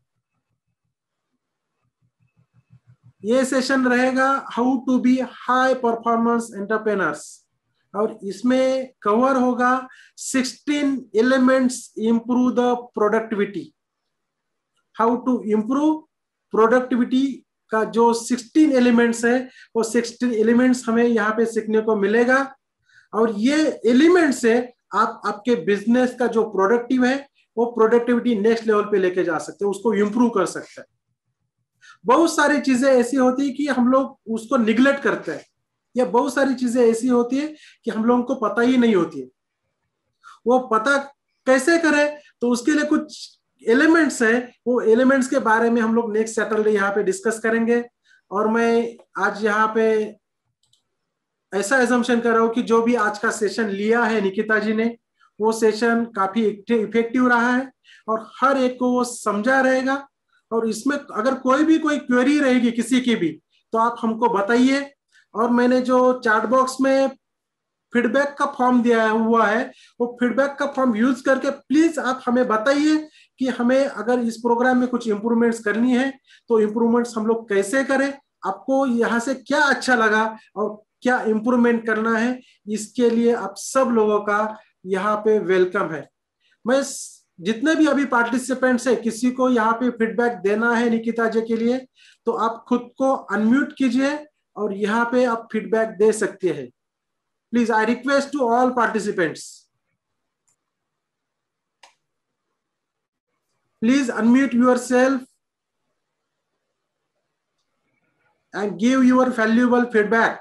ये सेशन रहेगा how to be high performance entrepreneurs, और इसमें कवर होगा 16 elements improve the productivity. How to improve productivity का जो 16 एलिमेंट्स है वो 16 एलिमेंट्स हमें यहाँ पे सीखने को मिलेगा। और ये एलिमेंट से आप आपके बिजनेस का जो प्रोडक्टिव है वो प्रोडक्टिविटी नेक्स्ट लेवल पे लेके जा सकते हैं, उसको इंप्रूव कर सकते हैं। बहुत सारी चीजें ऐसी होती है कि हम लोग उसको निग्लेक्ट करते हैं, या बहुत सारी चीजें ऐसी होती है कि हम लोगों को पता ही नहीं होती है। वो पता कैसे करें, तो उसके लिए कुछ एलिमेंट्स है, वो एलिमेंट्स के बारे में हम लोग नेक्स्ट सैटरडे यहाँ पे डिस्कस करेंगे। और मैं आज यहाँ पे ऐसा एजम्पशन कर रहा हूँ कि जो भी आज का सेशन लिया है निकिता जी ने, वो सेशन काफी इफेक्टिव रहा है और हर एक को वो समझा रहेगा। और इसमें अगर कोई क्वेरी रहेगी किसी की भी तो आप हमको बताइए। और मैंने जो चैट बॉक्स में फीडबैक का फॉर्म दिया हुआ है, वो फीडबैक का फॉर्म यूज करके प्लीज आप हमें बताइए कि हमें अगर इस प्रोग्राम में कुछ इंप्रूवमेंट्स करनी है तो इंप्रूवमेंट्स हम लोग कैसे करें, आपको यहाँ से क्या अच्छा लगा और क्या इंप्रूवमेंट करना है। इसके लिए आप सब लोगों का यहाँ पे वेलकम है। मैं जितने भी अभी पार्टिसिपेंट्स है, किसी को यहाँ पे फीडबैक देना है निकिता जी के लिए, तो आप खुद को अनम्यूट कीजिए और यहाँ पे आप फीडबैक दे सकते हैं। Please, I request to all participants, please unmute yourself and give your valuable feedback.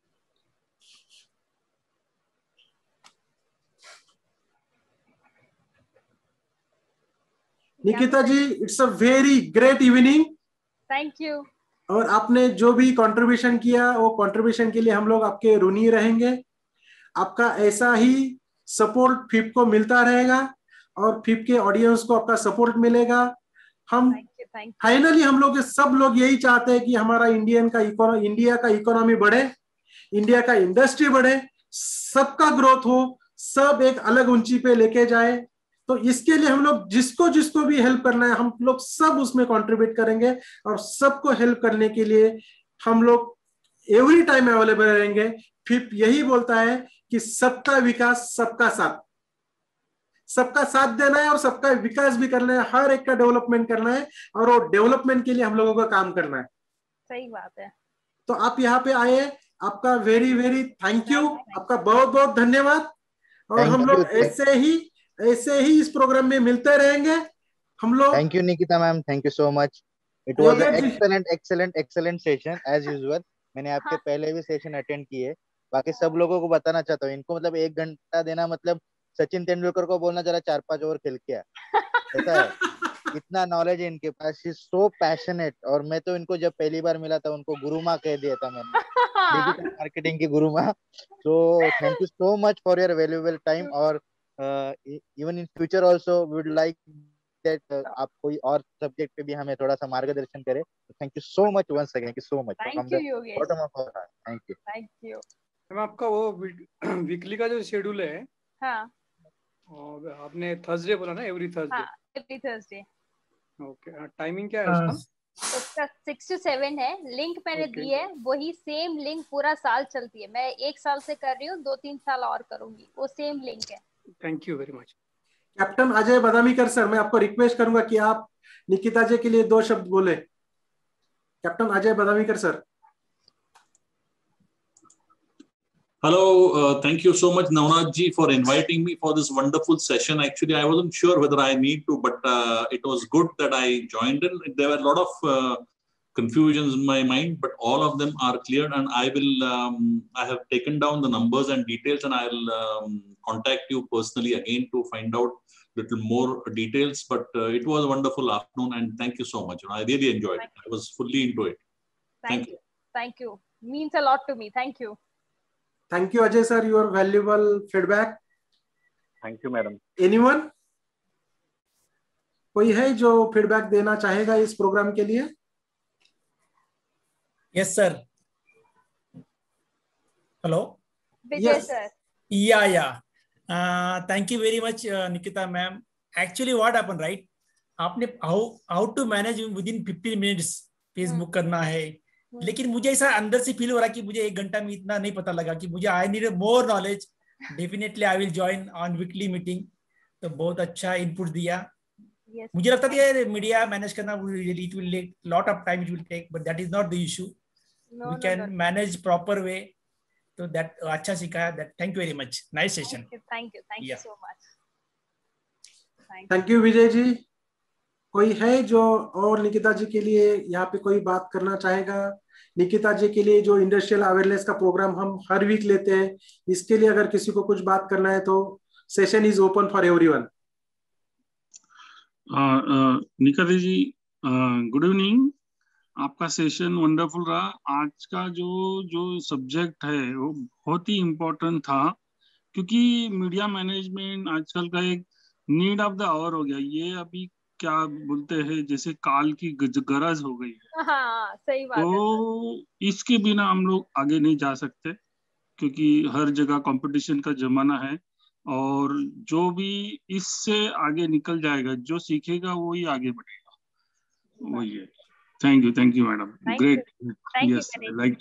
Nikita ji, it's a very great evening. Thank you. और आपने जो भी कंट्रीब्यूशन किया वो कंट्रीब्यूशन के लिए हम लोग आपके ऋणी रहेंगे। आपका ऐसा ही सपोर्ट फिप को मिलता रहेगा और फिप के ऑडियंस को आपका सपोर्ट मिलेगा। हम फाइनली हम लोग सब लोग यही चाहते हैं कि हमारा इंडिया का इकोनॉमी बढ़े, इंडिया का इंडस्ट्री बढ़े, सबका ग्रोथ हो, सब एक अलग ऊंची पे लेके जाए। तो इसके लिए हम लोग जिसको जिसको भी हेल्प करना है हम लोग सब उसमें कंट्रीब्यूट करेंगे और सबको हेल्प करने के लिए हम लोग एवरी टाइम अवेलेबल रहेंगे। फिर यही बोलता है कि सबका विकास सबका साथ, सबका साथ देना है और सबका विकास भी करना है, हर एक का डेवलपमेंट करना है और वो डेवलपमेंट के लिए हम लोगों का काम करना है। सही बात है। तो आप यहाँ पे आए, आपका वेरी वेरी थैंक यू, आपका बहुत बहुत धन्यवाद। और हम लोग ऐसे ही इस प्रोग्राम में मिलते रहेंगे हम लोग। Thank you Nikita ma'am, thank you so much. It was excellent session as usual. मैंने आपके पहले भी सेशन अटेंड किए। बाकी सब लोगों को बताना चाहता हूँ, इनको मतलब 1 घंटा देना मतलब सचिन तेंदुलकर को बोलना जरा 4-5 ओवर खेल के ऐसा है। इतना नॉलेज है इनके पास, शी इज सो पैशनेट। और मैं तो इनको जब पहली बार मिला था उनको गुरु माँ कह दिया था मैंने, डिजिटल मार्केटिंग की गुरु माँ। तो thank you so much for your valuable time. और even in future also we would like that आप कोई और सब्जेक्ट पे भी हमें थोड़ा सा मार्गदर्शन करें. Thank you so much once again. Thank you so much from the bottom of our heart. Thank you. Thank you. Ma'am आपका वो वीकली का जो शेड्यूल है, हाँ, और आपने थर्सडे बोला ना, एवरी थर्सडे? हाँ, एवरी थर्सडे. ओके, टाइमिंग क्या है उसका? उसका 6 to 7 है. लिंक मैंने दी है, वही सेम लिंक पूरा साल चलती है. मैं 1 साल से कर रही हूँ, 2-3 साल और करूंगी. वो सेम लिंक है. Thank you very much. Captain Ajay Badamikar sir, मैं आपको रिक्वेस्ट करूंगा कि आप निकिता जी के लिए 2 शब्द बोले. Captain Ajay Badamikar sir. Hello, thank you so much, Navnath ji, for inviting me for this wonderful session. Actually, I wasn't sure whether I need to, but it was good that I joined in. There were a lot of confusions in my mind, but all of them are cleared, and I will. I have taken down the numbers and details, and I'll contact you personally again to find out little more details. But it was a wonderful afternoon, and thank you so much. I really enjoyed it. I was fully into it. Thank you. Thank you. Means a lot to me. Thank you. Thank you, Ajay sir, your valuable feedback. Thank you, madam. Anyone? कोई है जो feedback देना चाहेगा इस programme के लिए? Yes, sir. Hello. Vijay sir. Yeah. Thank you very much, Nikita ma'am. Actually, what happened, right? आपने how to manage within 15 minutes Facebook करना है. लेकिन मुझे ऐसा अंदर से फील हो रहा कि मुझे 1 घंटा में इतना नहीं पता लगा कि मुझे I need more knowledge. Definitely I will join on weekly meeting. तो बहुत अच्छा इनपुट दिया. मुझे लगता था मीडिया मैनेज करना it will take lot of time, it will take, but that is not the issue. We can manage proper way. तो that अच्छा सिखाया. That thank you very much. Nice session. Thank you so much. Thank you Vijay ji. कोई है जो और निकिता जी के लिए यहाँ पे कोई बात करना चाहेगा? निकिता जी के लिए जो इंडस्ट्रियल अवेयरनेस का प्रोग्राम हम हर वीक लेते हैं, इसके लिए अगर किसी को कुछ बात करना है तो session is open for everyone. Nikita ji, good evening. आपका सेशन वंडरफुल रहा. आज का जो सब्जेक्ट है वो बहुत ही इम्पोर्टेंट था, क्योंकि मीडिया मैनेजमेंट आजकल का एक नीड ऑफ द आवर हो गया. ये अभी क्या बोलते हैं, जैसे काल की गरज हो गई है. हाँ, सही बात है. तो इसके बिना हम लोग आगे नहीं जा सकते, क्योंकि हर जगह कंपटीशन का जमाना है, और जो भी इससे आगे निकल जाएगा, जो सीखेगा वो ही आगे बढ़ेगा. वही है. Thank you madam. Great. Yes, like.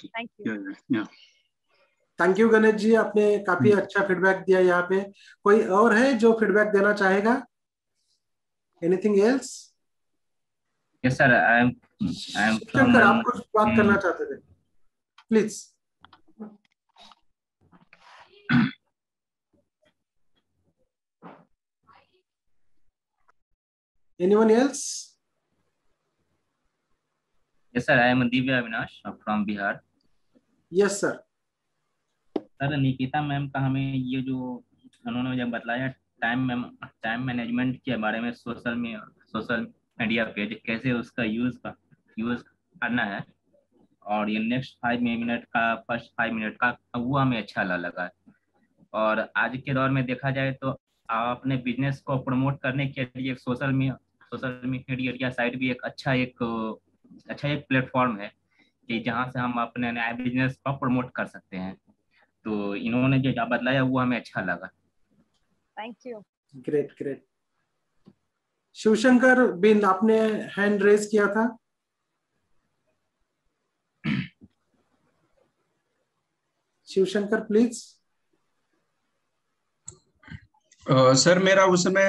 Thank you Ganesh ji, आपने काफी अच्छा फीडबैक दिया. यहाँ पे कोई और है जो फीडबैक देना चाहेगा? Anything else? Yes, sir. I am Shankar, आप कुछ बात करना चाहते थे, please. Anyone else? Yes, sir. I am Divya Avinash from Bihar. Yes, sir. Sir, Nikita ma'am का हमें ये जो उन्होंने जब बताया टाइम मैनेजमेंट के बारे में, सोशल मीडिया पे कैसे उसका यूज करना है, और ये नेक्स्ट 5 मिनट का, फर्स्ट 5 मिनट का, वो हमें अच्छा लगा. और आज के दौर में देखा जाए तो अपने बिजनेस को प्रमोट करने के लिए सोशल मीडिया साइट भी एक अच्छा प्लेटफॉर्म है कि जहाँ से हम अपने नए बिजनेस को प्रमोट कर सकते हैं. तो इन्होंने जो बतलाया वो हमें अच्छा लगा. Thank you. ग्रेट. शिवशंकर बिन, आपने हैंड रेज किया था. शिवशंकर प्लीज. सर, मेरा उस समय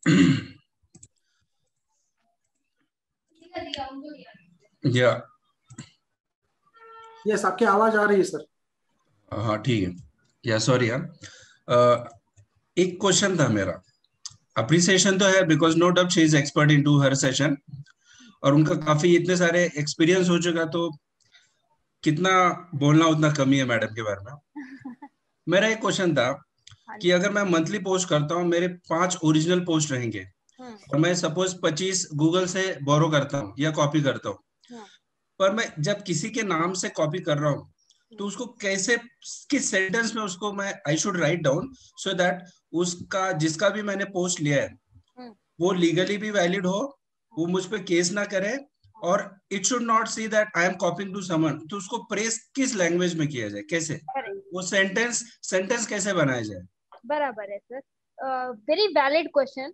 यस, आपकी आवाज आ रही है सर. हाँ, ठीक है. या सॉरी यार, एक क्वेश्चन था मेरा. अप्रिसिएशन तो है, because no doubt she is expert into her session, और उनका काफी इतने सारे एक्सपीरियंस हो चुका, तो कितना बोलना उतना कमी है मैडम के बारे में. मेरा एक क्वेश्चन था कि अगर मैं मंथली पोस्ट करता हूँ, मेरे 5 ओरिजिनल पोस्ट रहेंगे, और मैं सपोज 25 गूगल से बोरो करता हूँ या कॉपी करता हूँ, पर मैं जब किसी के नाम से कॉपी कर रहा हूँ तो उसको कैसे, किस सेंटेंस में उसको मैं I should write down so that उसका जिसका भी मैंने पोस्ट लिया है वो लीगली भी वैलिड हो, वो मुझ पे केस ना करे, और it should not see that I am copying to someone. तो उसको प्रेस किस लैंग्वेज में किया जाए, कैसे वो सेंटेंस कैसे बनाया जाए? बराबर है sir, very valid question.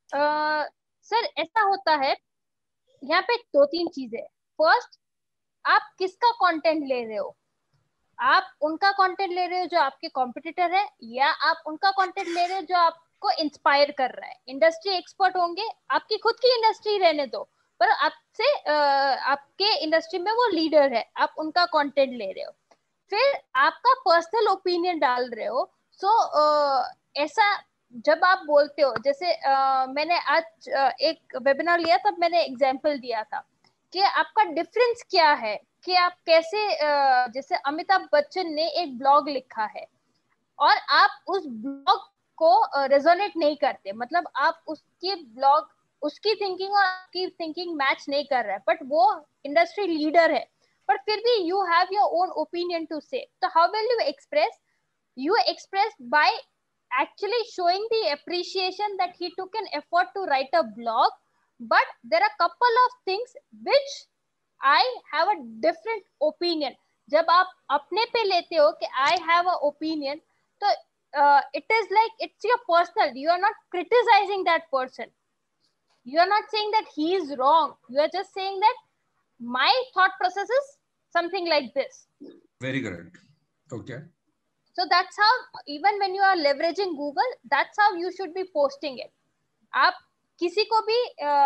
Sir ऐसा होता है, यहाँ पे 2-3 चीजें। फर्स्ट, आप किसका कंटेंट ले रहे हो? आप उनका कंटेंट ले रहे हो जो आपके कॉम्पिटिटर है, या आप उनका कंटेंट ले रहे हो जो आपको इंस्पायर कर रहा है? इंडस्ट्री एक्सपर्ट होंगे, आपकी खुद की इंडस्ट्री रहने दो, पर आपसे आपके इंडस्ट्री में वो लीडर है, आप उनका कंटेंट ले रहे हो, फिर आपका पर्सनल ओपिनियन डाल रहे हो। सो ऐसा जब आप बोलते हो, जैसे मैंने आज एक वेबिनार लिया तब मैंने एग्जांपल दिया था कि आपका डिफरेंस क्या है, कि आप कैसे जैसे अमिताभ बच्चन ने एक ब्लॉग लिखा है और आप उस ब्लॉग को रेजोनेट नहीं करते, मतलब आप उसकी ब्लॉग, उसकी थिंकिंग और आपकी थिंकिंग मैच नहीं कर रहा है, बट वो इंडस्ट्री लीडर है, but फिर भी you have your own opinion to say. So how will you express? You express by actually showing the appreciation that he took an effort to write a blog, but there are couple of things which I have a different opinion. जब आप अपने पे लेते हो कि I have a opinion, तो it is like it's your personal. You are not criticizing that person. You are not saying that he is wrong. You are just saying that my thought process is something like this. Very correct. Okay. So that's how, even when you are leveraging Google, that's how you should be posting it. आप किसी को भी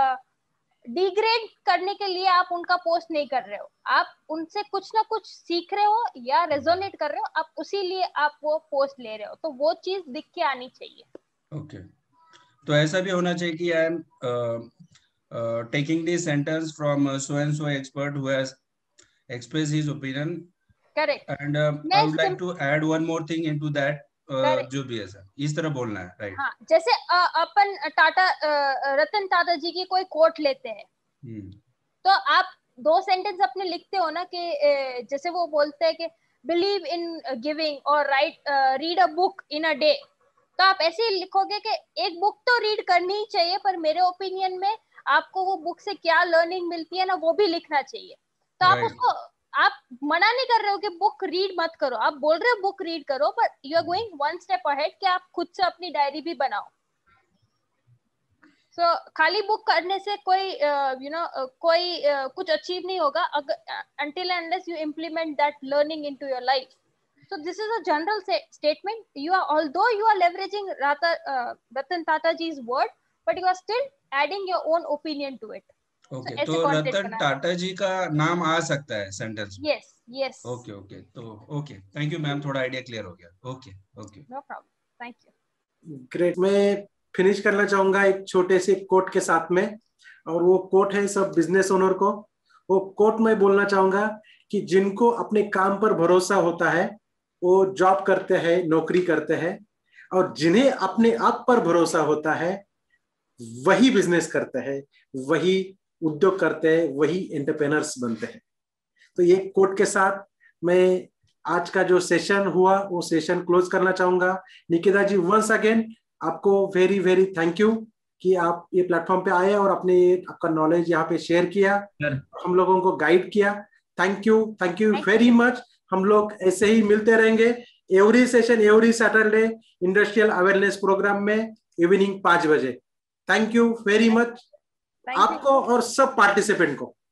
degrade करने के लिए आप उनका post नहीं कर रहे हो, आप उनसे कुछ ना कुछ सीख रहे हो या रेजोनेट कर रहे हो, आप उसी लिए आप वो पोस्ट ले रहे हो, तो वो चीज दिख के आनी चाहिए। ओके, तो ऐसा भी होना चाहिए कि I am taking this sentence from so and so expert who has expressed his opinion. Correct. And I would like to add one more thing into that. जो भी है सर, इस तरह बोलना है, राइट? हाँ, जैसे अपन रतन टाटा जी की कोई कोट लेते हैं, तो आप 2 सेंटेंस अपने लिखते हो ना, कि जैसे वो बोलते हैं कि बिलीव इन गिविंग और read a book in a day, तो आप ऐसे ही लिखोगे कि एक बुक तो रीड करनी ही चाहिए, पर मेरे ओपिनियन में आपको वो बुक से क्या लर्निंग मिलती है ना, वो भी लिखना चाहिए। तो आप उसको, आप मना नहीं कर रहे हो कि बुक रीड मत करो, आप बोल रहे हो बुक रीड करो, पर you are going 1 step ahead कि आप खुद से अपनी डायरी भी बनाओ। सो खाली बुक करने से कोई कोई कुछ अचीव नहीं होगा until and unless you implement that learning into your life. So this is a general statement. You are, although you are leveraging Ratan Tata ji's word, but you are still adding your own opinion to it. Okay, so तो रतन टाटा जी का नाम आ सकता है sentence में? Yes, yes. Okay, okay, तो okay, thank you ma'am, थोड़ा idea clear हो गया। Okay, okay. No problem, thank you. Great. मैं फिनिश करना चाहूंगा एक छोटे से कोट के साथ में, और वो कोट है सब बिजनेस ओनर को। वो कोट में बोलना चाहूंगा कि जिनको अपने काम पर भरोसा होता है वो जॉब करते हैं, नौकरी करते हैं, और जिन्हें अपने आप पर भरोसा होता है वही बिजनेस करते हैं, वही उद्योग करते हैं, वही एंटरप्रेन्योर्स बनते हैं। तो ये कोट के साथ मैं आज का जो सेशन हुआ वो सेशन क्लोज करना चाहूंगा। निकिता जी, वंस अगेन आपको वेरी वेरी थैंक यू कि आप ये प्लेटफॉर्म पे आए और आपका नॉलेज यहाँ पे शेयर किया, हम लोगों को गाइड किया। Thank you very much. हम लोग ऐसे ही मिलते रहेंगे every session, every Saturday industrial awareness programme में इवनिंग 5 बजे। थैंक यू वेरी मच आपको और सब पार्टिसिपेंट को।